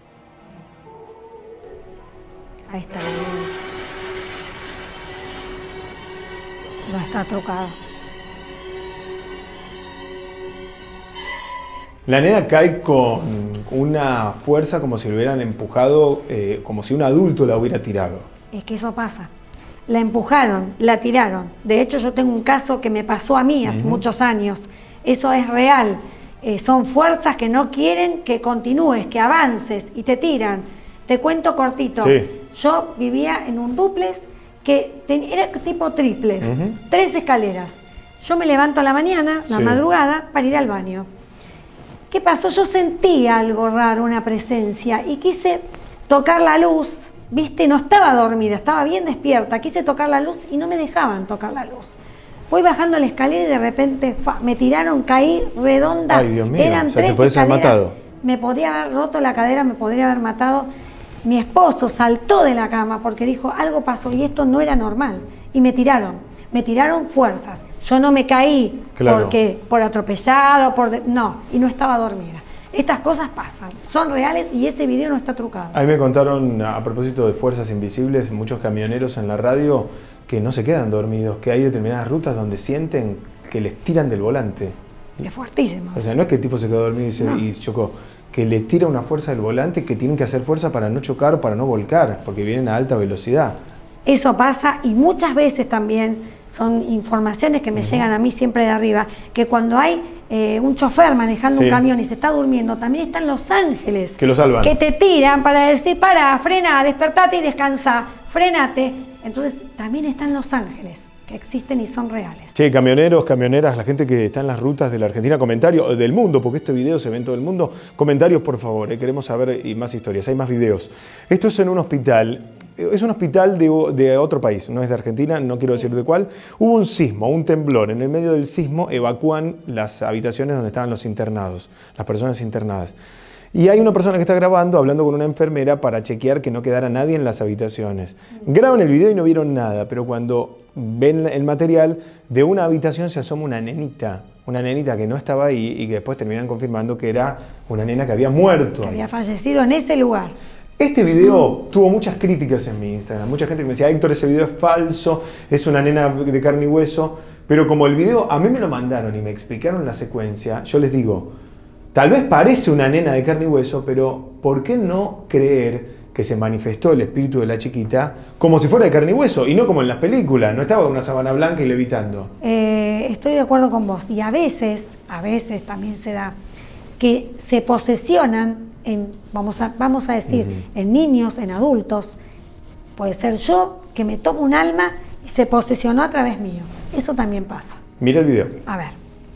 Ahí está. No está trucado. La nena cae con una fuerza como si lo hubieran empujado, eh, como si un adulto la hubiera tirado. Es que eso pasa. La empujaron, la tiraron. De hecho, yo tengo un caso que me pasó a mí hace uh-huh. muchos años. Eso es real. Eh, son fuerzas que no quieren que continúes, que avances y te tiran. Te cuento cortito. Sí. Yo vivía en un dúplex que era tipo triples, uh-huh. tres escaleras. Yo me levanto a la mañana, la sí. madrugada, para ir al baño. ¿Qué pasó? Yo sentí algo raro, una presencia, y quise tocar la luz, ¿viste? No estaba dormida, estaba bien despierta. Quise tocar la luz y no me dejaban tocar la luz. Voy bajando la escalera y de repente fa, me tiraron, caí redonda. Ay, Dios mío, eran o sea, tres te podés haber matado. Me podía haber roto la cadera, me podría haber matado. Mi esposo saltó de la cama porque dijo, algo pasó y esto no era normal. Y me tiraron. Me tiraron fuerzas. Yo no me caí claro. porque por atropellado, por de, no, y no estaba dormida. Estas cosas pasan, son reales y ese video no está trucado. A mí me contaron, a propósito de fuerzas invisibles, muchos camioneros en la radio que no se quedan dormidos, que hay determinadas rutas donde sienten que les tiran del volante. Es fuertísimo. O sea, no es que el tipo se quedó dormido y, se, no. y chocó, que les tira una fuerza del volante que tienen que hacer fuerza para no chocar, para no volcar, porque vienen a alta velocidad. Eso pasa y muchas veces también son informaciones que me uh-huh. llegan a mí siempre de arriba, que cuando hay eh, un chofer manejando sí. un camión y se está durmiendo, también están los ángeles que lo salvan, que te tiran para decir, para, frena, despertate y descansa, frenate. Entonces también están los ángeles que existen y son reales. Sí, camioneros, camioneras, la gente que está en las rutas de la Argentina, comentarios del mundo, porque este video se ve en todo el mundo, comentarios por favor, eh, queremos saber y más historias, hay más videos. Esto es en un hospital, es un hospital de, de otro país, no es de Argentina, no quiero decir de cuál. Hubo un sismo, un temblor, en el medio del sismo evacúan las habitaciones donde estaban los internados, las personas internadas. Y hay una persona que está grabando, hablando con una enfermera para chequear que no quedara nadie en las habitaciones. Graban el video y no vieron nada, pero cuando ven el material, de una habitación se asoma una nenita, una nenita que no estaba ahí y que después terminan confirmando que era una nena que había muerto. Que había fallecido en ese lugar. Este video tuvo muchas críticas en mi Instagram, mucha gente que me decía, Héctor, ese video es falso, es una nena de carne y hueso, pero como el video a mí me lo mandaron y me explicaron la secuencia, yo les digo, tal vez parece una nena de carne y hueso, pero ¿por qué no creer que se manifestó el espíritu de la chiquita como si fuera de carne y hueso y no como en las películas? No estaba con una sábana blanca y levitando. Eh, estoy de acuerdo con vos. Y a veces, a veces también se da que se posesionan en, vamos a, vamos a decir, uh-huh. en niños, en adultos. Puede ser yo que me tomo un alma y se posesionó a través mío. Eso también pasa. Mira el video. A ver.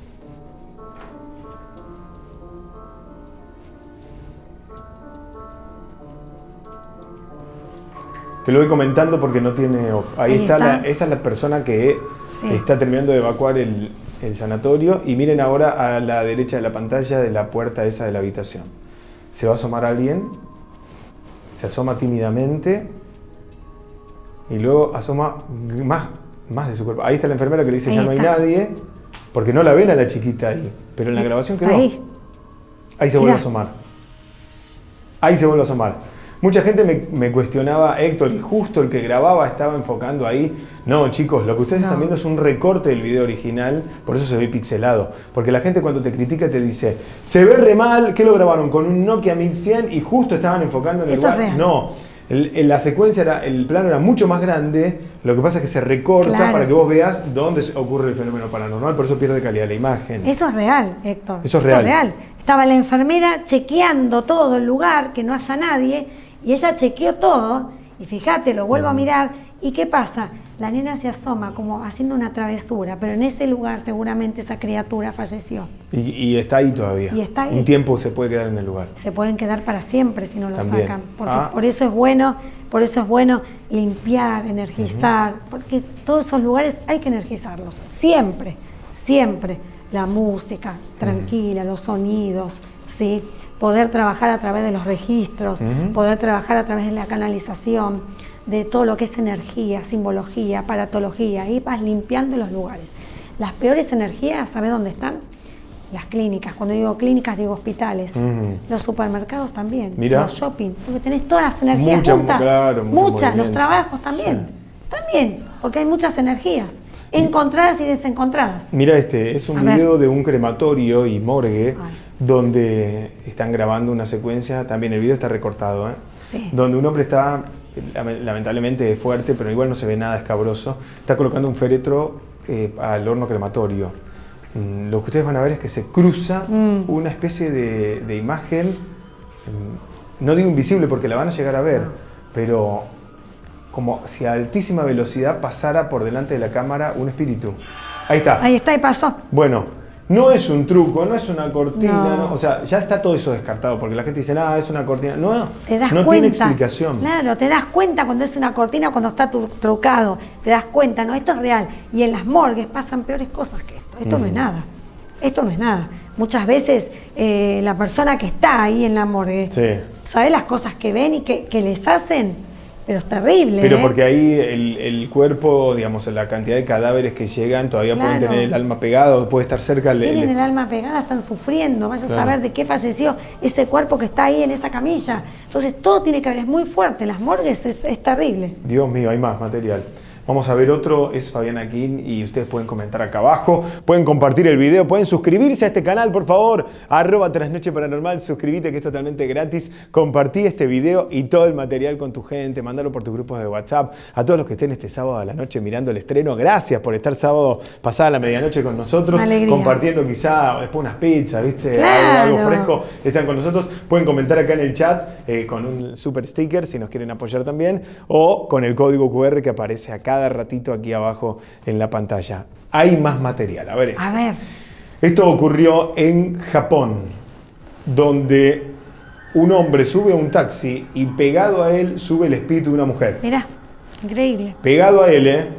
Te lo voy comentando porque no tiene off. Ahí, Ahí está, está. La, esa es la persona que sí. está terminando de evacuar el, el sanatorio. Y miren ahora a la derecha de la pantalla de la puerta esa de la habitación. Se va a asomar alguien, se asoma tímidamente y luego asoma más, más de su cuerpo. Ahí está la enfermera que le dice Ahí ya no está. hay nadie, porque no la ven a la chiquita ahí. Pero en la grabación quedó. Ahí, ahí se vuelve a asomar. Ahí se vuelve a asomar. Mucha gente me, me cuestionaba, Héctor, y justo el que grababa estaba enfocando ahí. No, chicos, lo que ustedes no. están viendo es un recorte del video original, por eso se ve pixelado. Porque la gente cuando te critica te dice, se ve re mal, ¿qué lo grabaron? Con un Nokia mil cien y justo estaban enfocando en el eso lugar. Es real. No, el, el, la secuencia, era, el plano era mucho más grande, lo que pasa es que se recorta claro. para que vos veas dónde ocurre el fenómeno paranormal, por eso pierde calidad la imagen. Eso es real, Héctor. Eso es real. Eso es real. Estaba la enfermera chequeando todo el lugar, que no haya nadie. Y ella chequeó todo, y fíjate, lo vuelvo a mirar, ¿y qué pasa? La nena se asoma como haciendo una travesura, pero en ese lugar seguramente esa criatura falleció. Y, y está ahí todavía. Y está ahí. Un tiempo se puede quedar en el lugar. Se pueden quedar para siempre si no lo También. sacan. Porque ah. por eso es bueno, por eso es bueno limpiar, energizar, uh-huh. porque todos esos lugares hay que energizarlos. Siempre, siempre. La música tranquila, uh-huh. los sonidos, ¿sí? Poder trabajar a través de los registros, uh-huh. poder trabajar a través de la canalización, de todo lo que es energía, simbología, aparatología, ahí vas limpiando los lugares. Las peores energías, ¿sabes dónde están? Las clínicas, cuando digo clínicas digo hospitales, uh-huh. los supermercados también, Mira. los shopping, porque tenés todas las energías mucha, juntas, claro, muchas, los trabajos también, sí. también, porque hay muchas energías. encontradas y desencontradas. Mira este, es un A video ver. de un crematorio y morgue Ay. donde están grabando una secuencia, también el video está recortado, ¿eh? Sí. Donde un hombre está, lamentablemente fuerte, pero igual no se ve nada escabroso, está colocando un féretro eh, al horno crematorio. Mm, Lo que ustedes van a ver es que se cruza Mm. una especie de, de imagen, mm, no digo invisible porque la van a llegar a ver, pero como si a altísima velocidad pasara por delante de la cámara un espíritu. Ahí está. Ahí está y pasó. Bueno, no es un truco, no es una cortina, No. no, o sea, ya está todo eso descartado, porque la gente dice, ah, es una cortina. No, Te das no cuenta. tiene explicación. Claro, te das cuenta cuando es una cortina, cuando está tru- trucado. Te das cuenta, no, esto es real. Y en las morgues pasan peores cosas que esto. Esto no es nada. Esto no es nada. Muchas veces eh, la persona que está ahí en la morgue, Sí. ¿sabe las cosas que ven y que, que les hacen? Pero es terrible. Pero ¿eh? porque ahí el, el cuerpo, digamos, la cantidad de cadáveres que llegan, todavía pueden Claro. tener el alma pegada o puede estar cerca. le- Tienen le- el alma pegada, están sufriendo, vaya Claro. a saber de qué falleció ese cuerpo que está ahí en esa camilla. Entonces todo tiene que ver, es muy fuerte, las morgues es, es terrible. Dios mío, hay más material. Vamos a ver otro, es Fabián Aquín y ustedes pueden comentar acá abajo, pueden compartir el video, pueden suscribirse a este canal, por favor, arroba Trasnoche Paranormal, suscríbete que es totalmente gratis, compartí este video y todo el material con tu gente, mándalo por tus grupos de WhatsApp, a todos los que estén este sábado a la noche mirando el estreno, gracias por estar sábado pasada la medianoche con nosotros, Alegría. compartiendo quizá después unas pizzas, ¿viste? Claro. Algo, algo fresco, están con nosotros, pueden comentar acá en el chat eh, con un super sticker si nos quieren apoyar también, o con el código cu erre que aparece acá cada ratito aquí abajo en la pantalla. Hay más material. A ver, esto. A ver, Esto ocurrió en Japón, donde un hombre sube a un taxi y pegado a él sube el espíritu de una mujer. mirá, increíble. Pegado a él, ¿eh?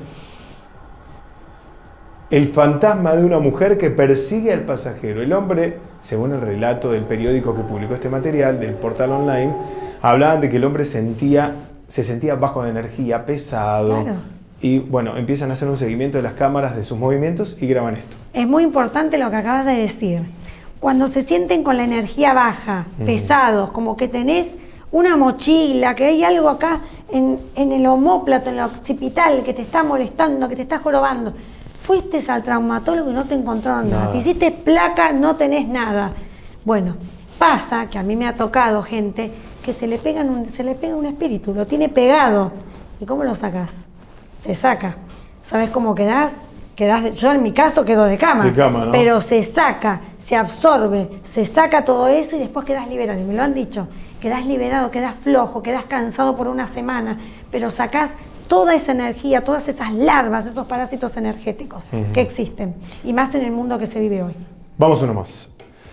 El fantasma de una mujer que persigue al pasajero. El hombre, según el relato del periódico que publicó este material, del portal online, hablaban de que el hombre sentía, se sentía bajo de energía, pesado. Claro. Y bueno, empiezan a hacer un seguimiento de las cámaras de sus movimientos y graban esto. Es muy importante lo que acabas de decir. Cuando se sienten con la energía baja, pesados, como que tenés una mochila, que hay algo acá en, en el omóplato, en el occipital, que te está molestando, que te está jorobando. Fuiste al traumatólogo y no te encontraron nada. Nada. Te hiciste placa, no tenés nada. Bueno, pasa que a mí me ha tocado gente que se le, pegan un, se le pega un espíritu, lo tiene pegado. ¿Y cómo lo sacás? Se saca. ¿Sabes cómo quedás? Quedás de- yo en mi caso quedo de cama, De cama, ¿no? pero se saca, se absorbe, se saca todo eso y después quedás liberado. Y me lo han dicho, quedás liberado, quedás flojo, quedás cansado por una semana, pero sacás toda esa energía, todas esas larvas, esos parásitos energéticos que existen, y más en el mundo que se vive hoy. Vamos uno más.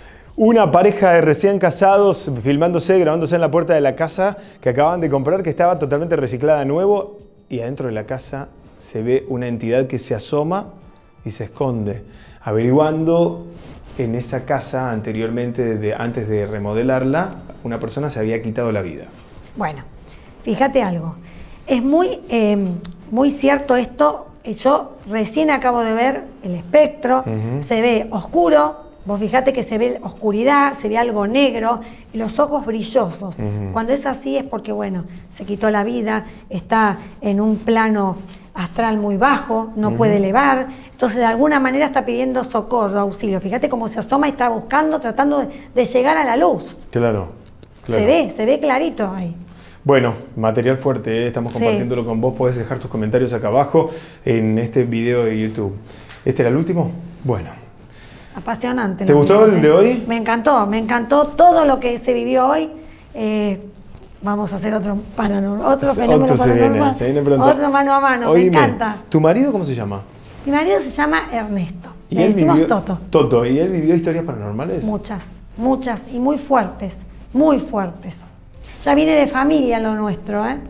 Una pareja de recién casados filmándose, grabándose en la puerta de la casa que acaban de comprar, que estaba totalmente reciclada de nuevo, y adentro de la casa se ve una entidad que se asoma y se esconde, averiguando en esa casa anteriormente, de, antes de remodelarla, una persona se había quitado la vida. Bueno, fíjate algo. Es muy, eh, muy cierto esto. Yo recién acabo de ver el espectro, Ujú. se ve oscuro. Vos fíjate que se ve oscuridad, se ve algo negro y los ojos brillosos. Ujú. Cuando es así es porque, bueno, se quitó la vida, está en un plano astral muy bajo, no puede elevar. Entonces, de alguna manera está pidiendo socorro, auxilio. Fíjate cómo se asoma y está buscando, tratando de, de llegar a la luz. Claro, claro. Se ve, se ve clarito ahí. Bueno, material fuerte, ¿eh? Estamos Sí. compartiéndolo con vos. Podés dejar tus comentarios acá abajo en este video de YouTube. ¿Este era el último? Bueno. Apasionante. ¿Te lo gustó vimos, el de hoy? Me encantó, me encantó todo lo que se vivió hoy. Eh, vamos a hacer otro paranormal, otro fenómeno Otro se paranormal. viene, se viene pronto. Otro mano a mano, Oíme, me encanta. ¿Tu marido cómo se llama? Mi marido se llama Ernesto. ¿Y Le él decimos vivió- Toto. Toto. ¿Y él vivió historias paranormales? Muchas, muchas y muy fuertes, muy fuertes. Ya viene de familia lo nuestro, ¿eh?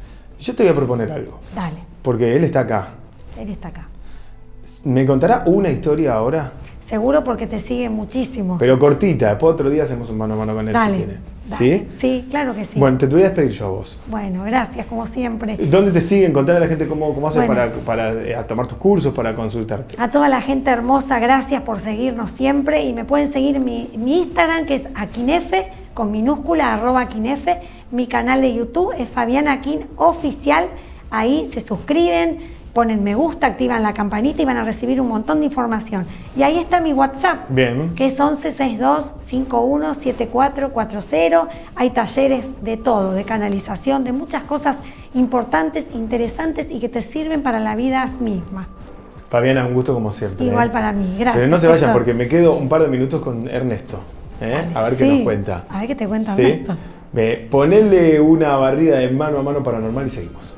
Yo te voy a proponer algo, Dale, porque él está acá. él está acá. ¿Me contará una historia ahora? Seguro porque te sigue muchísimo. Pero cortita, después otro día hacemos un mano a mano con él Dale, si quiere. dale. ¿Sí? Sí, claro que sí. Bueno, te, te voy a despedir yo a vos. Bueno, gracias, como siempre. ¿Dónde te siguen? Contale a la gente cómo, cómo haces Bueno. para, para eh, a tomar tus cursos, para consultarte. A toda la gente hermosa, gracias por seguirnos siempre y me pueden seguir en mi, mi Instagram que es Aquinefe con minúscula arroba Aquinefe, mi canal de YouTube es Fabián Aquín Oficial, ahí se suscriben, ponen me gusta, activan la campanita y van a recibir un montón de información. Y ahí está mi WhatsApp, Bien. que es once sesenta y dos cincuenta y uno setenta y cuatro cuarenta. Hay talleres de todo, de canalización, de muchas cosas importantes, interesantes y que te sirven para la vida misma. Fabiana, un gusto como siempre. Igual ¿eh? para mí, gracias. Pero no se vayan Héctor. porque me quedo un par de minutos con Ernesto. ¿eh? A ver qué Sí, nos cuenta. a ver qué te cuenta ¿Sí? Ernesto. Ve, ponele una barrida de mano a mano paranormal y seguimos.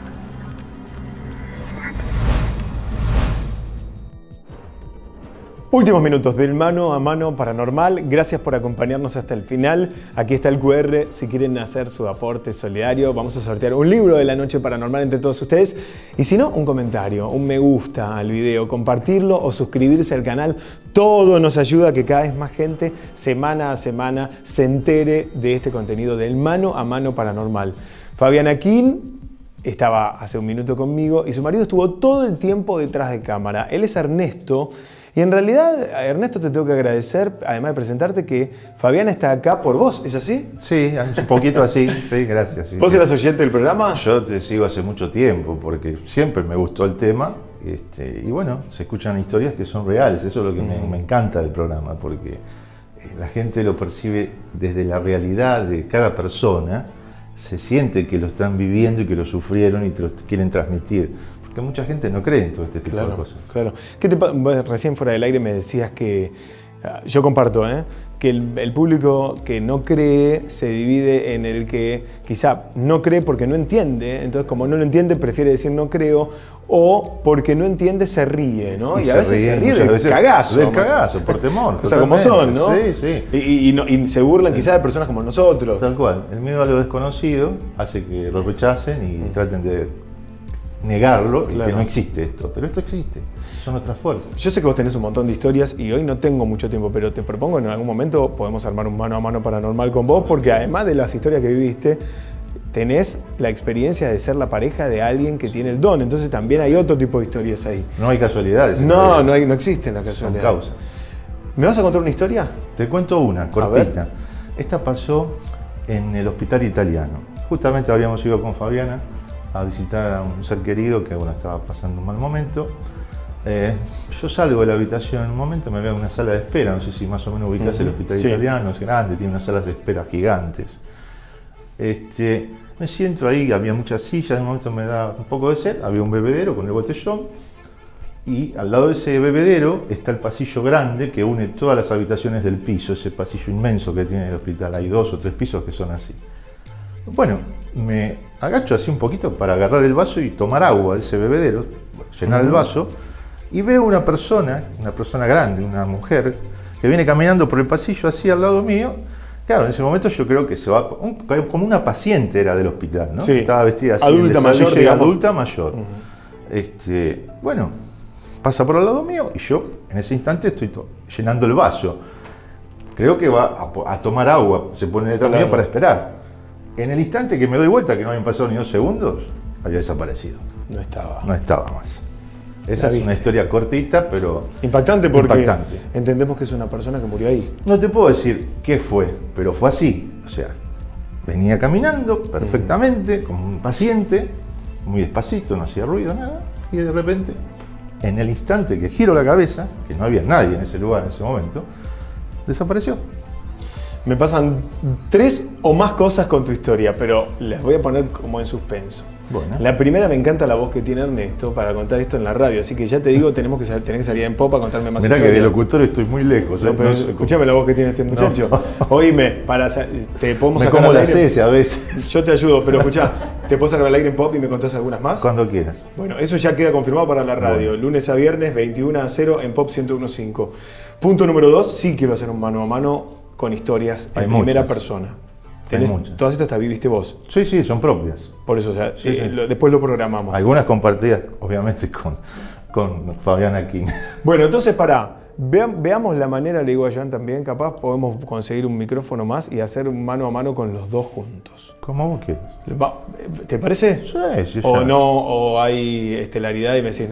Últimos minutos del mano a mano paranormal. Gracias por acompañarnos hasta el final. Aquí está el cu erre si quieren hacer su aporte solidario. Vamos a sortear un libro de la noche paranormal entre todos ustedes. Y si no, un comentario, un me gusta al video, compartirlo o suscribirse al canal. Todo nos ayuda a que cada vez más gente, semana a semana, se entere de este contenido del mano a mano paranormal. Fabiana King estaba hace un minuto conmigo y su marido estuvo todo el tiempo detrás de cámara. Él es Ernesto. Y en realidad, Ernesto, te tengo que agradecer, además de presentarte, que Fabiana está acá por vos, ¿es así? Sí, un poquito así, sí, gracias. Sí, ¿Vos sí. eras oyente del programa? Yo te sigo hace mucho tiempo porque siempre me gustó el tema este, y bueno, se escuchan historias que son reales, eso es lo que me, me encanta del programa porque la gente lo percibe desde la realidad de cada persona, se siente que lo están viviendo y que lo sufrieron y te lo quieren transmitir. Porque mucha gente no cree en todo este tipo Claro, de cosas. claro. ¿Qué te, pa- vos recién fuera del aire me decías que, uh, yo comparto, ¿eh? que el, el público que no cree se divide en el que quizá no cree porque no entiende, entonces como no lo entiende prefiere decir no creo, o porque no entiende se ríe, ¿no? Y, Y a se veces se ríen ríe muchas del veces cagazo. del más- cagazo, por temor, Cosas como son, ¿no? totalmente. Sí, sí. Y, y- y no- y se burlan quizá de personas como nosotros. Tal cual. El miedo a lo desconocido hace que lo rechacen y traten de negarlo y Claro. que no existe esto. Pero esto existe. Son nuestras fuerzas. Yo sé que vos tenés un montón de historias y hoy no tengo mucho tiempo, pero te propongo en algún momento podemos armar un mano a mano paranormal con vos, porque además de las historias que viviste, tenés la experiencia de ser la pareja de alguien que tiene el don. Entonces también hay otro tipo de historias ahí. No hay casualidades. en No, realidad. no, hay, no existen las Son casualidades. causas. ¿Me vas a contar una historia? Te cuento una, cortita. Esta pasó en el hospital italiano. Justamente habíamos ido con Fabiana a visitar a un ser querido que bueno, estaba pasando un mal momento. Eh, yo salgo de la habitación en un momento, me veo en una sala de espera, no sé si más o menos ubicás Ujú. el hospital Sí. italiano, es grande, tiene unas salas de espera gigantes. Este, me siento ahí, había muchas sillas, en un momento me da un poco de sed, había un bebedero con el botellón y al lado de ese bebedero está el pasillo grande que une todas las habitaciones del piso, ese pasillo inmenso que tiene el hospital, hay dos o tres pisos que son así. Bueno, me agacho así un poquito para agarrar el vaso y tomar agua de ese bebedero, llenar el vaso, y veo una persona, una persona grande, una mujer, que viene caminando por el pasillo así al lado mío. Claro, en ese momento yo creo que se va, un- como una paciente era del hospital, ¿no? Sí. Estaba vestida así. Adulta en mayor, desabille, digamos. adulta mayor. Este, bueno, pasa por al lado mío y yo en ese instante estoy to- llenando el vaso. Creo que va a, po- a tomar agua, se pone detrás Claro. mío para esperar. En el instante que me doy vuelta, que no habían pasado ni dos segundos, había desaparecido. No estaba. No estaba más. Esa La es viste. una historia cortita, pero Impactante porque Impactante. entendemos que es una persona que murió ahí. no te puedo decir qué fue, pero fue así. O sea, venía caminando perfectamente, como un paciente, muy despacito, no hacía ruido, nada, y de repente, en el instante que giro la cabeza, que no había nadie en ese lugar en ese momento, desapareció. Me pasan tres o más cosas con tu historia, pero las voy a poner como en suspenso. Bueno. La primera, me encanta la voz que tiene Ernesto para contar esto en la radio, así que ya te digo, tenemos que salir, tenés que salir en popa a contarme más Mirá que historias. de locutor estoy muy lejos. No, ¿eh? pero No sé escuchame la voz que tiene este muchacho. Oíme, para, sa- te cómo- podemos me sacar como al la aire. cese a veces. Yo te ayudo, pero escuchá, ¿te puedo sacar al aire en pop y me contás algunas más? Cuando quieras. Bueno, eso ya queda confirmado para la radio. Bueno. Lunes a viernes, veintiuno a cero en Pop ciento uno punto cinco. Punto número dos, sí quiero hacer un mano a mano con historias en Hay primera muchas. persona. Hay Tenés- muchas. todas estas las viviste vos. Sí, sí, son propias. Por eso, o sea, Sí, eh, sí. lo- después lo programamos. Algunas compartidas, obviamente, con, con Fabiana King. Bueno, entonces pará. Vea- veamos la manera, le digo a Joan también, capaz podemos conseguir un micrófono más y hacer un mano a mano con los dos juntos. Como vos quieras. Va, ¿te parece? Sí, sí, O ya. no, o hay estelaridad y me decís no.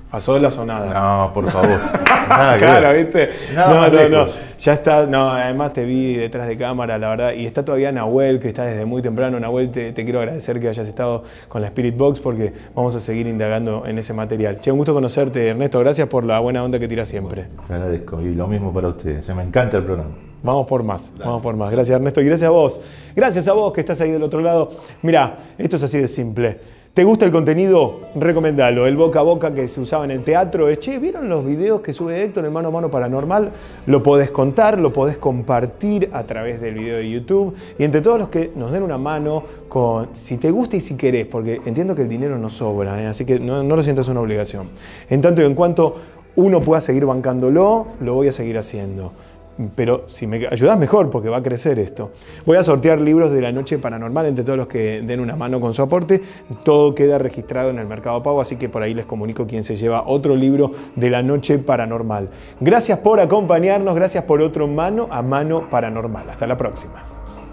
¿A solas o nada? No, por favor. Nada que Claro, ver. ¿viste? Nada No, más no, no. lejos. Ya está, no, además te vi detrás de cámara, la verdad. Y está todavía Nahuel, que está desde muy temprano. Nahuel, te, te quiero agradecer que hayas estado con la Spirit Box porque vamos a seguir indagando en ese material. Che, un gusto conocerte, Ernesto. Gracias por la buena onda que tiras siempre. Te agradezco. Y lo mismo para ustedes. Me encanta el programa. Vamos por más, vamos por más. Gracias, Ernesto. Y gracias a vos. Gracias a vos que estás ahí del otro lado. Mirá, esto es así de simple. ¿Te gusta el contenido? Recomendalo. El boca a boca que se usaba en el teatro es, che, ¿vieron los videos que sube Héctor en Mano a Mano Paranormal? Lo podés contar, lo podés compartir a través del video de YouTube. Y entre todos los que nos den una mano con, si te gusta y si querés, porque entiendo que el dinero no sobra, ¿eh? Así que no, no lo sientas una obligación. En tanto y en cuanto uno pueda seguir bancándolo, lo voy a seguir haciendo. Pero si me ayudas mejor, porque va a crecer esto. Voy a sortear libros de la noche paranormal entre todos los que den una mano con su aporte. Todo queda registrado en el Mercado Pago, así que por ahí les comunico quién se lleva otro libro de la noche paranormal. Gracias por acompañarnos, gracias por otro Mano a Mano Paranormal. Hasta la próxima.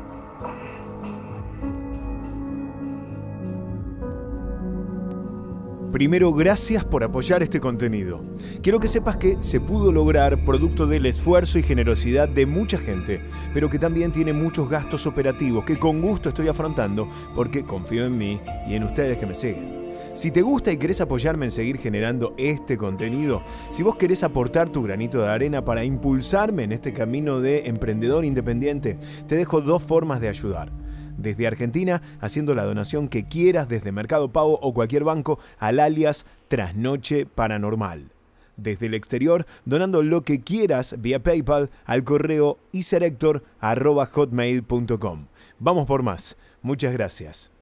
Primero, gracias por apoyar este contenido. Quiero que sepas que se pudo lograr producto del esfuerzo y generosidad de mucha gente, pero que también tiene muchos gastos operativos que con gusto estoy afrontando porque confío en mí y en ustedes que me siguen. Si te gusta y querés apoyarme en seguir generando este contenido, si vos querés aportar tu granito de arena para impulsarme en este camino de emprendedor independiente, te dejo dos formas de ayudar. Desde Argentina, haciendo la donación que quieras desde Mercado Pago o cualquier banco al alias Trasnoche Paranormal. Desde el exterior, donando lo que quieras vía PayPal al correo iserector arroba hotmail punto com. Vamos por más. Muchas gracias.